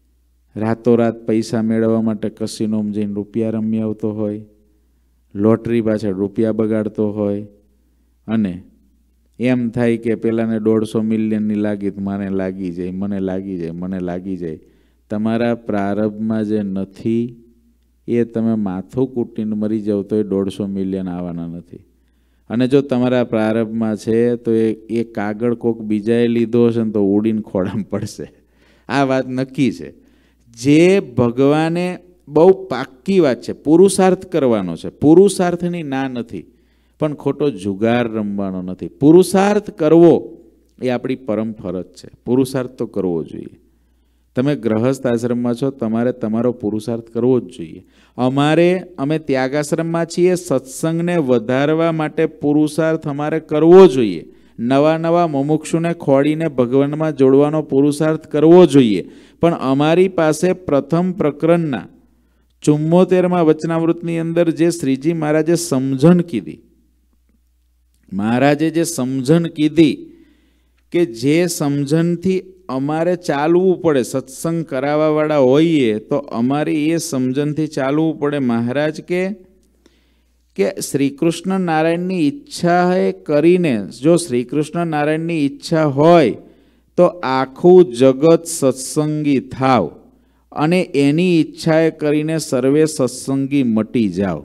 રાતોરાત પૈસા મેળવવા માટે કસિનોમાં જઈને રૂપિયા રમી આવતો હોય, લોટરી પાછળ રૂપિયા બગાડતો હોય, અને એમ થાય કે પેલાને 150 મિલિયનની લાગી તો મને લાગી જાય, મને લાગી જાય, મને લાગી જાય. તમારા પ્રારબ્ધમાં જે નથી એ તમે માથું કૂટીને મરી જાવ તો એ 150 મિલિયન આવવાના નથી. અને જો તમારા પ્રારબ્ધમાં છે તો એ કાગળ કોક બીજાએ લીધો હશે ને તો ઉડીને ખોળામાં પડશે. આ વાત નક્કી છે. જે ભગવાને બહુ પાક્કી વાત છે, પુરુષાર્થ કરવાનો છે. પુરુષાર્થની ના નથી, પણ ખોટો જુગાર રમવાનો નથી. પુરુષાર્થ કરવો એ આપણી પરમ ફરજ છે. પુરુષાર્થ તો કરવો જોઈએ. તમે ગ્રહસ્થ આશ્રમમાં છો, તમારે તમારો પુરુષાર્થ કરવો જ જોઈએ. અમે ત્યાગાશ્રમમાં છીએ, સત્સંગને વધારવા માટે પુરુષાર્થ અમારે કરવો જોઈએ. નવા નવા મુમુક્ષુને ખોડીને ભગવાનમાં જોડવાનો પુરુષાર્થ કરવો જોઈએ. પણ અમારી પાસે પ્રથમ પ્રકરણના 74મા વચનામૃતની અંદર જે શ્રીજી મહારાજે સમજણ કીધી, મહારાજે જે સમજણ કીધી કે જે સમજણથી અમારે ચાલવું પડે, સત્સંગ કરાવવાવાળા હોઈએ તો અમારે એ સમજણથી ચાલવું પડે. મહારાજ કે શ્રી કૃષ્ણ નારાયણની ઈચ્છા કરીને, જો શ્રી કૃષ્ણ નારાયણની ઈચ્છા હોય તો આખું જગત સત્સંગી થાવ, અને એની ઈચ્છાએ કરીને સર્વે સત્સંગી મટી જાઓ.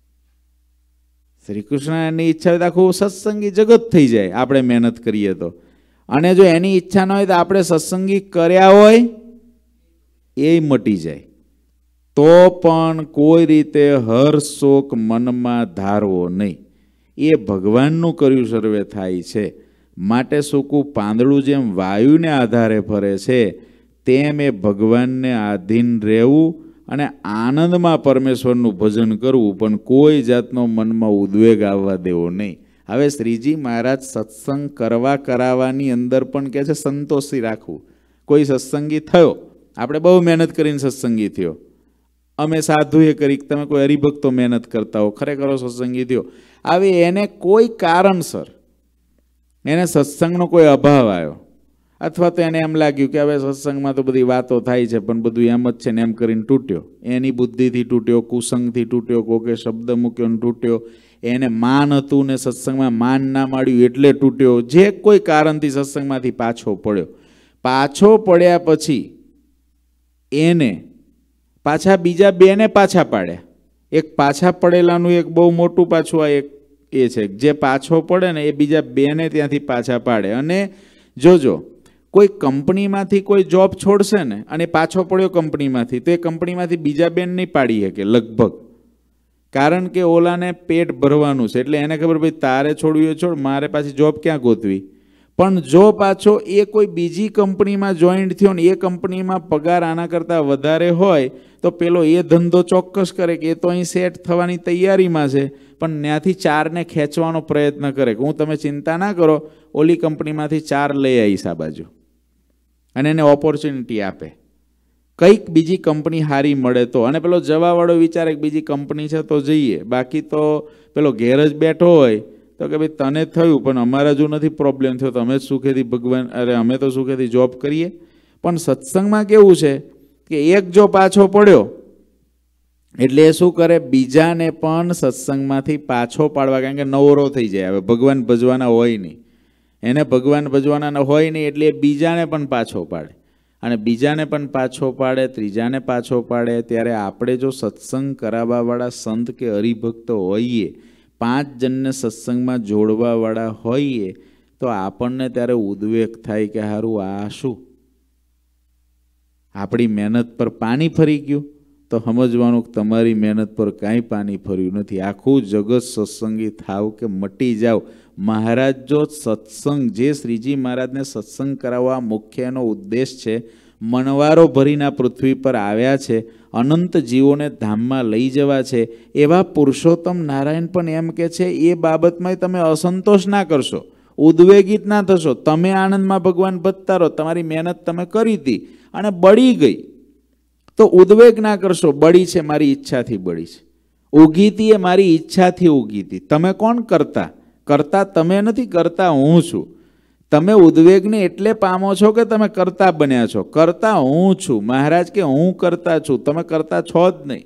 શ્રી કૃષ્ણની ઈચ્છા હોય તો આખું સત્સંગી જગત થઈ જાય આપણે મહેનત કરીએ તો. અને જો એની ઈચ્છા ન હોય તો આપણે સત્સંગી કર્યા હોય એ મટી જાય. તો પણ કોઈ રીતે હર્ષ શોક મનમાં ધારવો નહીં. એ ભગવાનનું કર્યું સર્વે થાય છે. માટે સૂકું પાંદડું જેમ વાયુને આધારે ફરે છે, તેમ એ ભગવાનને આધીન રહેવું અને આનંદમાં પરમેશ્વરનું ભજન કરવું, પણ કોઈ જાતનો મનમાં ઉદ્વેગ આવવા દેવો નહીં. હવે શ્રીજી મહારાજ સત્સંગ કરાવવાની અંદર પણ કહે છે સંતોષી રાખવું. કોઈ સત્સંગી થયો, આપણે બહુ મહેનત કરીને સત્સંગી થયો, અમે સાધુએ કરી, તમે કોઈ હરિભક્તો મહેનત કરતા હો, ખરેખર સત્સંગી થયો. હવે એને કોઈ કારણસર એને સત્સંગનો કોઈ અભાવ આવ્યો, અથવા તો એને એમ લાગ્યું કે હવે સત્સંગમાં તો બધી વાતો થાય છે પણ બધું એમ જ છે ને, એમ કરીને તૂટ્યો. એની બુદ્ધિથી તૂટ્યો, કુસંગથી તૂટ્યો, કોકે શબ્દ મૂક્યો ને તૂટ્યો, એને માન હતું ને સત્સંગમાં માન ના મળ્યું એટલે તૂટ્યો. જે કોઈ કારણથી સત્સંગમાંથી પાછો પડ્યો. પાછો પડ્યા પછી એને પાછા બીજા બેને પાછા પાડ્યા. એક પાછા પડેલાનું એક બહુ મોટું પાછું આ એક એ છે, જે પાછો પડે ને એ બીજા બેને ત્યાંથી પાછા પાડે. અને જોજો, કોઈ કંપનીમાંથી કોઈ જોબ છોડશે ને અને પાછો પડ્યો કંપનીમાંથી, તો એ કંપનીમાંથી બીજા બેન નહીં પાડી શકે લગભગ. કારણ કે ઓલાને પેટ ભરવાનું છે, એટલે એને ખબર ભાઈ તારે છોડવું એ છોડ, મારે પાછી જોબ ક્યાં ગોતવી. પણ જો પાછો એ કોઈ બીજી કંપનીમાં જોઈન્ટ થયો ને એ કંપનીમાં પગાર આના કરતાં વધારે હોય તો પેલો એ ધંધો ચોક્કસ કરે કે એ તો અહીં સેટ થવાની તૈયારીમાં છે, પણ ત્યાંથી 4ને ખેંચવાનો પ્રયત્ન કરે કે હું તમે ચિંતા ના કરો, ઓલી કંપનીમાંથી 4 લઈ આવીશ આ બાજુ, અને એને ઓપોર્ચ્યુનિટી આપે. કંઈક બીજી કંપની સારી મળે તો. અને પેલો જવાવાળો વિચારે કે બીજી કંપની છે તો જઈએ, બાકી તો પેલો ઘેર જ બેઠો હોય તો કે ભાઈ તને થયું પણ અમારા જો નથી પ્રોબ્લેમ થયો તો અમે જ સુખેથી ભગવાન, અરે અમે તો સુખેથી જોબ કરીએ. પણ સત્સંગમાં કેવું છે કે એક જો પાછો પડ્યો એટલે એ શું કરે, બીજાને પણ સત્સંગમાંથી પાછો પાડવા, કારણ કે નવરો થઈ જાય. હવે ભગવાન ભજવાના હોય નહીં, એને ભગવાન ભજવાના હોય નહીં, એટલે એ બીજાને પણ પાછો પાડે, અને બીજાને પણ પાછો પાડે, ત્રીજાને પાછો પાડે. ત્યારે આપણે જો સત્સંગ કરાવવાવાળા સંત કે હરિભક્તો હોઈએ, 5 જણને સત્સંગમાં જોડવાવાળા હોઈએ, તો આપણને ત્યારે ઉદ્વેગ થાય કે હારું આ શું, આપણી મહેનત પર પાણી ફરી ગયું. તો સમજવાનું કે તમારી મહેનત પર કાંઈ પાણી ફર્યું નથી. આખું જગત સત્સંગી થાવ કે મટી જાવ. મહારાજ જો સત્સંગ, જે શ્રીજી મહારાજને સત્સંગ કરાવવા મુખ્ય એનો ઉદ્દેશ છે, મણવારો ભરીને પૃથ્વી પર આવ્યા છે, અનંત જીવોને ધામમાં લઈ જવા છે, એવા પુરુષોત્તમ નારાયણ પણ એમ કે છે એ બાબતમાં તમે અસંતોષ ના કરશો, ઉદ્વેગિત ના થશો. તમે આનંદમાં ભગવાન ભજતા રહો. તમારી મહેનત તમે કરી હતી અને બળી ગઈ તો ઉદ્વેગ ના કરશો. બળી છે મારી ઈચ્છાથી બળી છે, ઉગી હતી એ મારી ઈચ્છાથી ઉગી હતી. તમે કોણ કરતા? કરતા તમે નથી, કરતા હું છું. તમે ઉદ્વેગને એટલે પામો છો કે તમે કરતા બન્યા છો. કરતા હું છું. મહારાજ કે હું કરતા છું, તમે કરતા છો જ નહીં.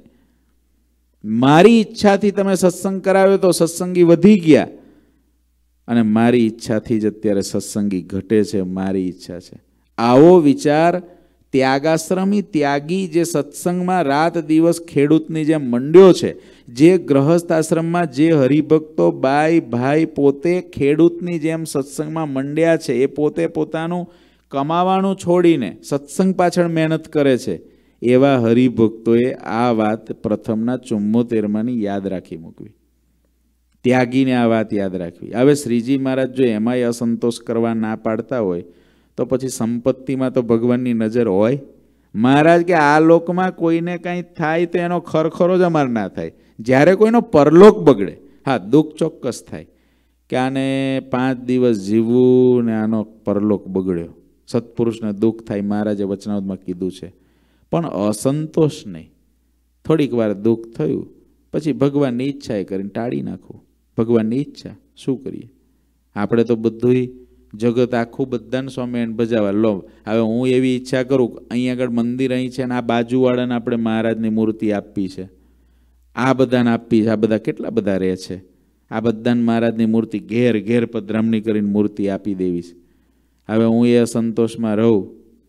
મારી ઈચ્છાથી તમે સત્સંગ કરાવ્યો તો સત્સંગી વધી ગયા, અને મારી ઈચ્છાથી જ અત્યારે સત્સંગી ઘટે છે. મારી ઈચ્છા છે. આવો વિચાર ત્યાગાશ્રમી ત્યાગી જે સત્સંગમાં રાત દિવસ ખેડૂતની જેમ મંડ્યો છે, જે ગ્રહસ્થ આશ્રમમાં જે હરિભક્તો બાઈ ભાઈ પોતે ખેડૂતની જેમ સત્સંગમાં મંડ્યા છે, એ પોતે પોતાનું કમાવાનું છોડીને સત્સંગ પાછળ મહેનત કરે છે, એવા હરિભક્તોએ આ વાત પ્રથમના 74માં યાદ રાખી મૂકવી. ત્યાગીને આ વાત યાદ રાખવી. હવે શ્રીજી મહારાજ જો એમાંય અસંતોષ કરવા ના પાડતા હોય તો પછી સંપત્તિમાં તો ભગવાનની નજર હોય. મહારાજ કે આ લોકમાં કોઈને કંઈ થાય તો એનો ખરખરો જ અમાર ના થાય. જ્યારે કોઈનો પરલોક બગડે, હા દુઃખ ચોક્કસ થાય કે આને 5 દિવસ જીવવું ને આનો પરલોક બગડ્યો, સત્પુરુષને દુઃખ થાય. મહારાજે વચનામૃતમાં કીધું છે. પણ અસંતોષ નહીં. થોડીક વાર દુઃખ થયું પછી ભગવાનની ઈચ્છા એ કરીને ટાળી નાખવું. ભગવાનની ઈચ્છા શું કરીએ? આપણે તો બધું જગત આખું બધાને સ્વામિનારાયણ ભજાવા લો. હવે હું એવી ઈચ્છા કરું, અહીં આગળ મંદિર અહીં છે ને આ બાજુવાળાને આપણે મહારાજની મૂર્તિ આપી છે, આ બધાને આપી છે, આ બધા કેટલા બધા રહે છે, આ બધાને મહારાજની મૂર્તિ ઘેર ઘેર પધરામણી કરીને મૂર્તિ આપી દેવી છે. હવે હું એ અસંતોષમાં રહું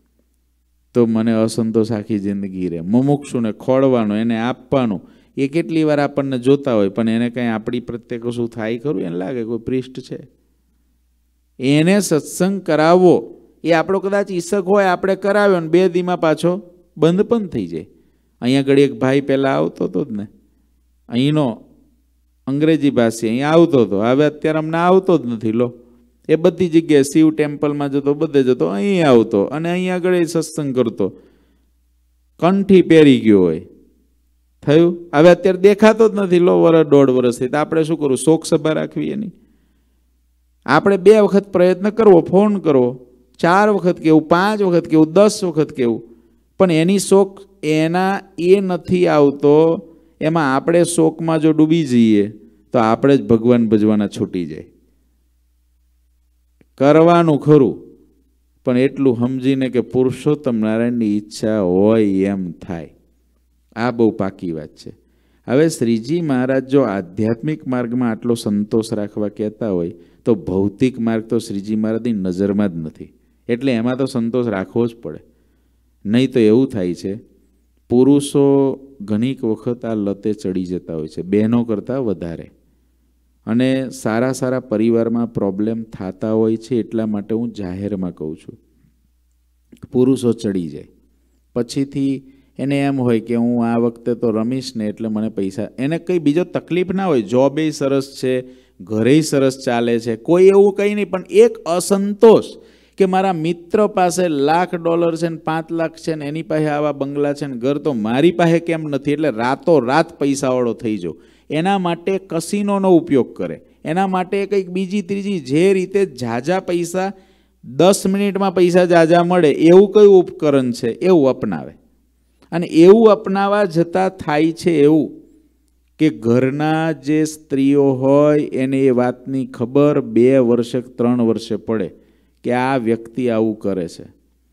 તો મને અસંતોષ આખી જિંદગી રહે. મુમુક્ષુને ખોળવાનો, એને આપવાનું, એ કેટલી વાર આપણને જોતા હોય પણ એને કંઈ આપણી પ્રત્યે કશું થાય ખરું? એને લાગે કોઈ પ્રિષ્ઠ છે. એને સત્સંગ કરાવવો એ આપણો કદાચ ઈસક હોય, આપણે કરાવ્યો ને 2 દીમાં પાછો બંધ પણ થઈ જાય. અહીંયા આગળ એક ભાઈ પહેલાં આવતો હતો જ ને, અહીંનો અંગ્રેજી ભાષી અહીં આવતો હતો, હવે અત્યારે અમને આવતો જ નથી. લો એ બધી જગ્યાએ શિવ ટેમ્પલમાં જતો, બધે જતો, અહીં આવતો અને અહીં આગળ સત્સંગ કરતો, કંઠી પહેરી ગયો હોય. થયું? હવે અત્યારે દેખાતો જ નથી. લો 1.5 વર્ષથી. તો આપણે શું કરવું? શોક સભા રાખવી એની? આપણે 2 વખત પ્રયત્ન કરવો, ફોન કરવો, 4 વખત કેવું, 5 વખત કેવું, 10 વખત કેવું, પણ એની શોક એના એ નથી આવતો. એમાં આપણે શોકમાં જો ડૂબી જઈએ તો આપણે જ ભગવાન ભજવાના છૂટી જાય. કરવાનું ખરું પણ એટલું સમજીને કે પુરુષોત્તમ નારાયણની ઈચ્છા હોય એમ થાય. આ બહુ પાકી વાત છે. હવે શ્રીજી મહારાજ જો આધ્યાત્મિક માર્ગમાં આટલો સંતોષ રાખવા કહેતા હોય તો ભૌતિક માર્ગ તો શ્રીજી મહારાજની નજરમાં જ નથી, એટલે એમાં તો સંતોષ રાખવો જ પડે. નહીં તો એવું થાય છે, પુરુષો ઘણીક વખત આ લતે ચડી જતા હોય છે, બહેનો કરતાં વધારે, અને સારા સારા પરિવારમાં પ્રોબ્લેમ થતા હોય છે. એટલા માટે હું જાહેરમાં કહું છું, પુરુષો ચડી જાય પછીથી એને એમ હોય કે હું આ વખતે તો રમીશ ને એટલે મને પૈસા, એને કંઈ બીજો તકલીફ ના હોય, જોબે સરસ છે, ઘરે સરસ ચાલે છે, કોઈ એવું કંઈ નહીં, પણ એક અસંતોષ કે મારા મિત્ર પાસે $1,00,000 છે ને 5 લાખ છે ને એની પાસે આવા બંગલા છે ને ઘર, તો મારી પાસે કેમ નથી? એટલે રાતો રાત પૈસાવાળો થઈ જાઉં. એના માટે કસિનોનો ઉપયોગ કરે, એના માટે કંઈક બીજી ત્રીજી જે રીતે ઝાઝા પૈસા 10 મિનિટમાં પૈસા ઝાઝા મળે એવું કયું ઉપકરણ છે એવું અપનાવે. અને એવું અપનાવવા જતાં થાય છે એવું કે ઘરના જે સ્ત્રીઓ હોય એને એ વાતની ખબર 2 વર્ષે 3 વર્ષે પડે કે આ વ્યક્તિ આવું કરે છે.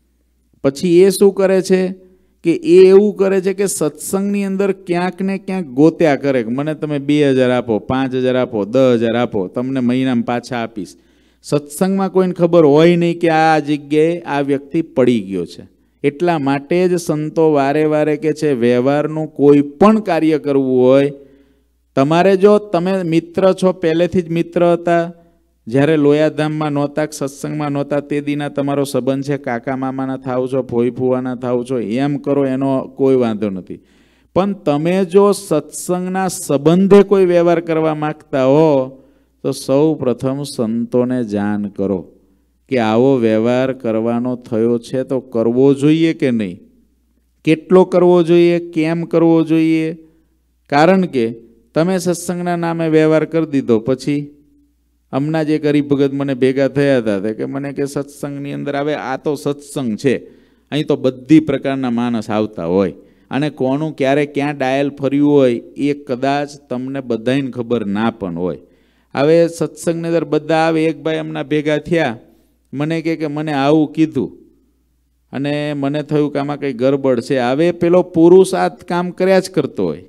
પછી એ શું કરે છે કે એ એવું કરે છે કે સત્સંગની અંદર ક્યાંક ને ક્યાંક ગોત્યા કરે કે મને તમે 2,000 આપો, 5,000 આપો, 10,000 આપો, તમને મહિનામાં પાછા આપીશ. સત્સંગમાં કોઈને ખબર હોય નહીં કે આ જગ્યાએ આ વ્યક્તિ પડી ગયો છે. એટલા માટે જ સંતો વારે વારે કે છે વ્યવહારનું કોઈ પણ કાર્ય કરવું હોય, તમારે જો તમે મિત્ર છો, પહેલેથી જ મિત્ર હતા, જ્યારે લોયાધામમાં નહોતા, સત્સંગમાં નહોતા, તે દીના તમારો સંબંધ છે, કાકા મામાના થાવ છો, ફોઈ ફુવાના થાવ છો, એમ કરો, એનો કોઈ વાંધો નથી. પણ તમે જો સત્સંગના સંબંધે કોઈ વ્યવહાર કરવા માગતા હો તો સૌ પ્રથમ સંતોને જાણ કરો કે આવો વ્યવહાર કરવાનો થયો છે તો કરવો જોઈએ કે નહીં, કેટલો કરવો જોઈએ, કેમ કરવો જોઈએ. કારણ કે તમે સત્સંગના નામે વ્યવહાર કરી દીધો, પછી હમણાં જે હરિભગત મને ભેગા થયા હતા કે મને કે સત્સંગની અંદર આવે, આ તો સત્સંગ છે, અહીં તો બધી પ્રકારના માણસ આવતા હોય અને કોનું ક્યારે ક્યાં ડાયલ ફર્યું હોય એ કદાચ તમને બધાને ખબર ના પણ હોય. હવે સત્સંગની અંદર બધા આવે, એક ભાઈ હમણાં ભેગા થયા મને કે મને આવું કીધું અને મને થયું કે આમાં કંઈ ગરબડ છે. હવે પેલો પુરુષ આ કામ કર્યા જ કરતો હોય,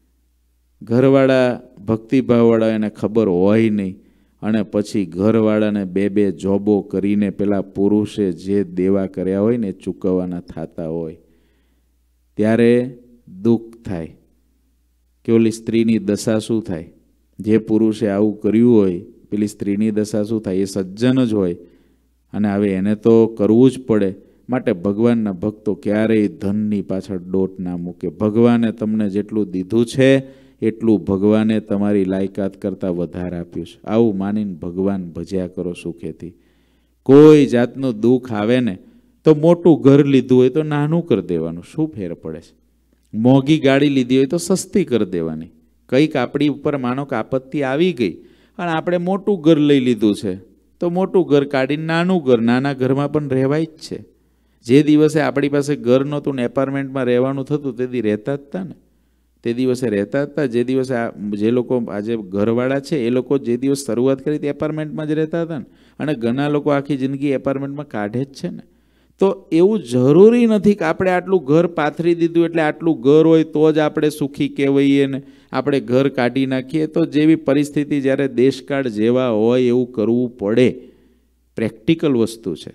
ઘરવાળા ભક્તિભાવવાળા એને ખબર હોય નહીં, અને પછી ઘરવાળાને બે જોબો કરીને પેલા પુરુષે જે દેવા કર્યા હોય ને ચૂકવવાના થતા હોય, ત્યારે દુઃખ થાય કે ઓલી સ્ત્રીની દશા શું થાય. જે પુરુષે આવું કર્યું હોય પેલી સ્ત્રીની દશા શું થાય. એ સજ્જન જ હોય અને હવે એને તો કરવું જ પડે. માટે ભગવાનના ભક્તો ક્યારેય ધનની પાછળ દોટ ના મૂકે. ભગવાને તમને જેટલું દીધું છે એટલું ભગવાને તમારી લાયકાત કરતાં વધારે આપ્યું છે. આવું માનીને ભગવાન ભજ્યા કરો સુખેથી. કોઈ જાતનું દુઃખ આવે ને તો મોટું ઘર લીધું હોય તો નાનું કરી દેવાનું, શું ફેર પડે છે. મોંઘી ગાડી લીધી હોય તો સસ્તી કરી દેવાની. કંઈક આપણી ઉપર માનો કે આપત્તિ આવી ગઈ અને આપણે મોટું ઘર લઈ લીધું છે તો મોટું ઘર કાઢીને નાનું ઘર, નાના ઘરમાં પણ રહેવાય જ છે. જે દિવસે આપણી પાસે ઘર નહોતું ને એપાર્ટમેન્ટમાં રહેવાનું થતું તે દી રહેતા જ હતા ને, તે દિવસે રહેતા હતા. જે દિવસે જે લોકો આજે ઘરવાળા છે એ લોકો જે દિવસ શરૂઆત કરી તે એપાર્ટમેન્ટમાં જ રહેતા હતા ને, અને ઘણા લોકો આખી જિંદગી એપાર્ટમેન્ટમાં કાઢે જ છે ને. તો એવું જરૂરી નથી કે આપણે આટલું ઘર પાથરી દીધું એટલે આટલું ઘર હોય તો જ આપણે સુખી કહેવાઈએ ને આપણે ઘર કાઢી નાખીએ. તો જેવી પરિસ્થિતિ જ્યારે દેશકાળ જેવા હોય એવું કરવું પડે. પ્રેક્ટિકલ વસ્તુ છે.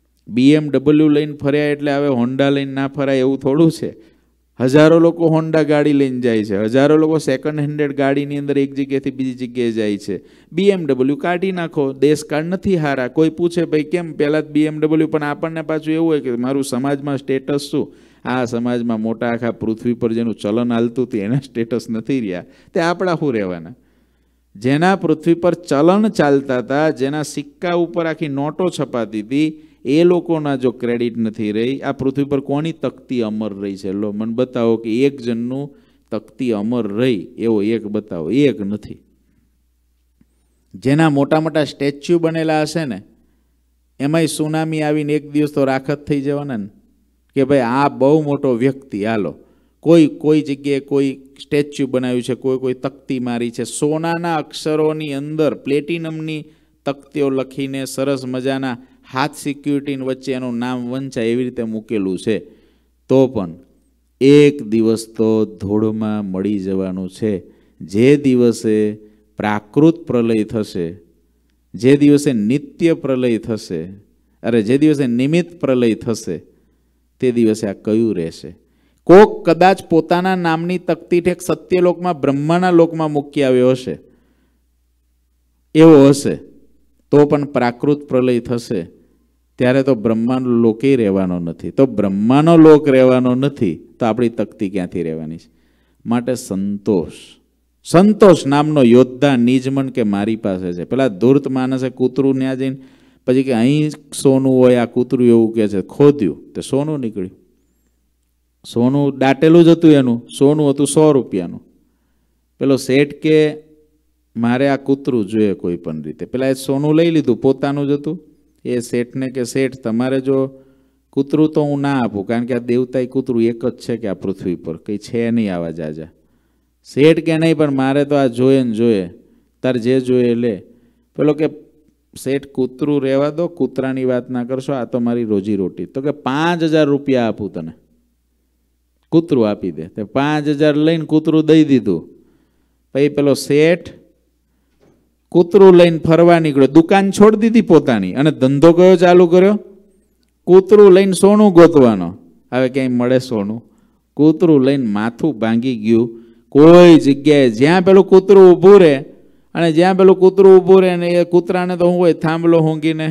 BMW લઈને ફર્યા એટલે હવે હોન્ડા લઈને ના ફરાય એવું થોડું છે. હજારો લોકો હોન્ડા ગાડી લઈને જાય છે, હજારો લોકો સેકન્ડ હેન્ડેડ ગાડીની અંદર એક જગ્યાએથી બીજી જગ્યાએ જાય છે. BMW કાઢી નાખો, દેશકાળ નથી હારા. કોઈ પૂછે ભાઈ કેમ, પહેલાં જ BMW, પણ આપણને પાછું એવું હોય કે મારું સમાજમાં સ્ટેટસ શું. આ સમાજમાં મોટા આખા પૃથ્વી પર જેનું ચલન હાલતું હતું એના સ્ટેટસ નથી રહ્યા, તે આપણા શું રહેવાના. જેના પૃથ્વી પર ચલન ચાલતા હતા, જેના સિક્કા ઉપર આખી નોટો છપાતી હતી, એ લોકોના જો ક્રેડિટ નથી રહી, આ પૃથ્વી પર કોની તકતી અમર રહી છે? લો મને બતાવો કે એક જણનું તકતી અમર રહી એવો એક બતાવો. એક નથી. જેના મોટા મોટા સ્ટેચ્યુ બનેલા હશે ને એમાંય સુનામી આવીને એક દિવસ તો રાખત થઈ જવાના ને કે ભાઈ આ બહુ મોટો વ્યક્તિ, હાલો કોઈ જગ્યાએ કોઈ સ્ટેચ્યુ બનાવ્યું છે, કોઈ તકતી મારી છે, સોનાના અક્ષરોની અંદર પ્લેટિનમની તકતીઓ લખીને સરસ મજાના હાથ સિક્યુરિટીની વચ્ચે એનું નામ વંચાય એવી રીતે મૂકેલું છે. તો પણ એક દિવસ તો ધૂળમાં મળી જવાનું છે. જે દિવસે પ્રાકૃત પ્રલય થશે, જે દિવસે નિત્ય પ્રલય થશે, જે દિવસે નિમિત્ત પ્રલય થશે, તે દિવસે આ કયું રહેશે? કોક કદાચ પોતાના નામની તકતી ઠેક સત્યલોકમાં બ્રહ્માના લોકમાં મૂકી આવ્યો હશે, એવો હશે. તો પણ પ્રાકૃત પ્રલય થશે ત્યારે તો બ્રહ્માનો લોકે રહેવાનો નથી. તો બ્રહ્માનો લોક રહેવાનો નથી તો આપણી તકતી ક્યાંથી રહેવાની છે? માટે સંતોષ નામનો યોદ્ધા નિજમન કે મારી પાસે છે. પેલા ધૂર્ત માણસે કૂતરું ત્યાં જઈને પછી કે અહીં સોનું હોય, આ કૂતરું એવું કહે છે, ખોદ્યું તો સોનું નીકળ્યું. સોનું દાટેલું જ હતું, એનું સોનું હતું 100 રૂપિયાનું. પેલો શેઠ કે મારે આ કૂતરું જોઈએ કોઈ પણ રીતે. પેલા એ સોનું લઈ લીધું, પોતાનું જ હતું. એ શેઠને કે શેઠ તમારે જો કૂતરું તો હું ના આપું, કારણ કે આ દેવતાય કૂતરું એક જ છે કે આ પૃથ્વી પર કંઈ છે નહીં આવા જાજા. શેઠ કે નહીં પણ મારે તો આ જોઈએ ને જોઈએ, તાર જે જોઈએ લે. પેલો કે શેઠ કૂતરું રહેવા દો, કૂતરાની વાત ના કરશો, આ તો મારી રોજી રોટી. તો કે 5000 રૂપિયા આપું તને, કૂતરું આપી દે. તે 5000 લઈને કૂતરું દઈ દીધું. પછી પેલો શેઠ કૂતરું લઈને ફરવા નીકળ્યો, દુકાન છોડી દીધી પોતાની અને ધંધો કયો ચાલુ કર્યો? કૂતરું લઈને સોનું ગોતવાનો. હવે ક્યાંય મળે સોનું? કૂતરું લઈને માથું ભાંગી ગયું. કોઈ જગ્યાએ જ્યાં પેલું કૂતરું ઊભું રહે અને જ્યાં પેલું કૂતરું ઊભું રહે ને એ કૂતરાને તો શું હોય, થાંભલો ઊંઘીને.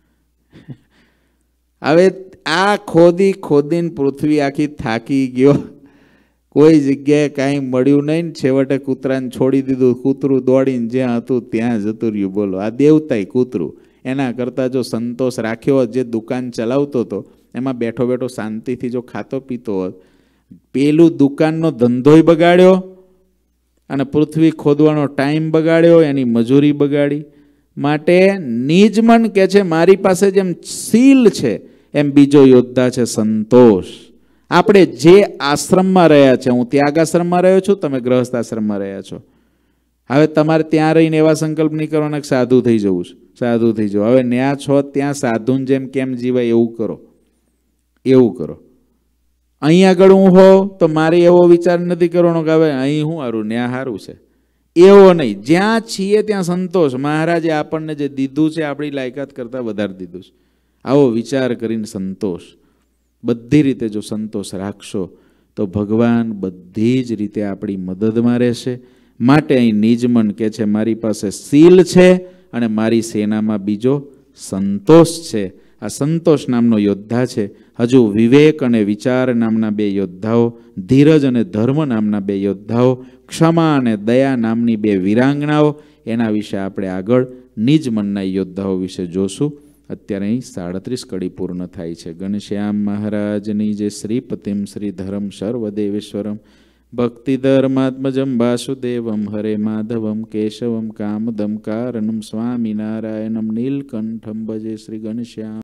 હવે આ ખોદીને પૃથ્વી આખી થાકી ગયો, કોઈ જગ્યાએ કાંઈ મળ્યું નહીં. છેવટે કૂતરાને છોડી દીધું. કૂતરું દોડીને જ્યાં હતું ત્યાં જતું રહ્યું. બોલો, આ દેવતાય કૂતરું. એના કરતાં જો સંતોષ રાખ્યો હોત, જે દુકાન ચલાવતો હતો એમાં બેઠો બેઠો શાંતિથી જો ખાતો પીતો હોત, પેલું દુકાનનો ધંધોય બગાડ્યો અને પૃથ્વી ખોદવાનો ટાઈમ બગાડ્યો, એની મજૂરી બગાડી. માટે નિજમન કે છે મારી પાસે જેમ શીલ છે એમ બીજો યોદ્ધા છે સંતોષ. આપણે જે આશ્રમમાં રહ્યા છે, હું ત્યાગ આશ્રમમાં રહ્યો છું, તમે ગ્રહસ્થ આશ્રમમાં રહ્યા છો, હવે તમારે ત્યાં રહીને એવા સંકલ્પ નહીં કરવાના કે સાધુ થઈ જવું છે, સાધુ થઈ જવું. હવે ન્યા છો ત્યાં સાધુની જેમ કેમ જીવાય એવું કરો, એવું કરો. અહીં આગળ હું હોઉં તો મારે એવો વિચાર નથી કરવાનો કે હવે અહીં હું સારું ન્યા સારું છે, એવો નહીં. જ્યાં છીએ ત્યાં સંતોષ. મહારાજે આપણને જે દીધું છે આપણી લાયકાત કરતાં વધારે દીધું છે. આવો વિચાર કરીને સંતોષ, બધી રીતે જો સંતોષ રાખશો તો ભગવાન બધી જ રીતે આપણી મદદમાં રહેશે. માટે અહીં નિજમન કે છે મારી પાસે શીલ છે અને મારી સેનામાં બીજો સંતોષ છે. આ સંતોષ નામનો યોદ્ધા છે. હજુ વિવેક અને વિચાર નામના બે યોદ્ધાઓ, ધીરજ અને ધર્મ નામના બે યોદ્ધાઓ, ક્ષમા અને દયા નામની બે વીરાંગનાઓ, એના વિશે આપણે આગળ નિજમનના યોદ્ધાઓ વિશે જોશું. અત્યારે અહીં 37 કડી પૂર્ણ થાય છે. ઘનશ્યામ મહારાજની જે શ્રીપતિમ શ્રીધરમ સર્વદેવેશ્વરમ ભક્તિધર્માત્મજમ વાસુદેવમ હરે માધવમ કેશવમ કામદમ કારણમ સ્વામિનારાયણમ નીલકંઠમ ભજે શ્રી ઘનશ્યામ.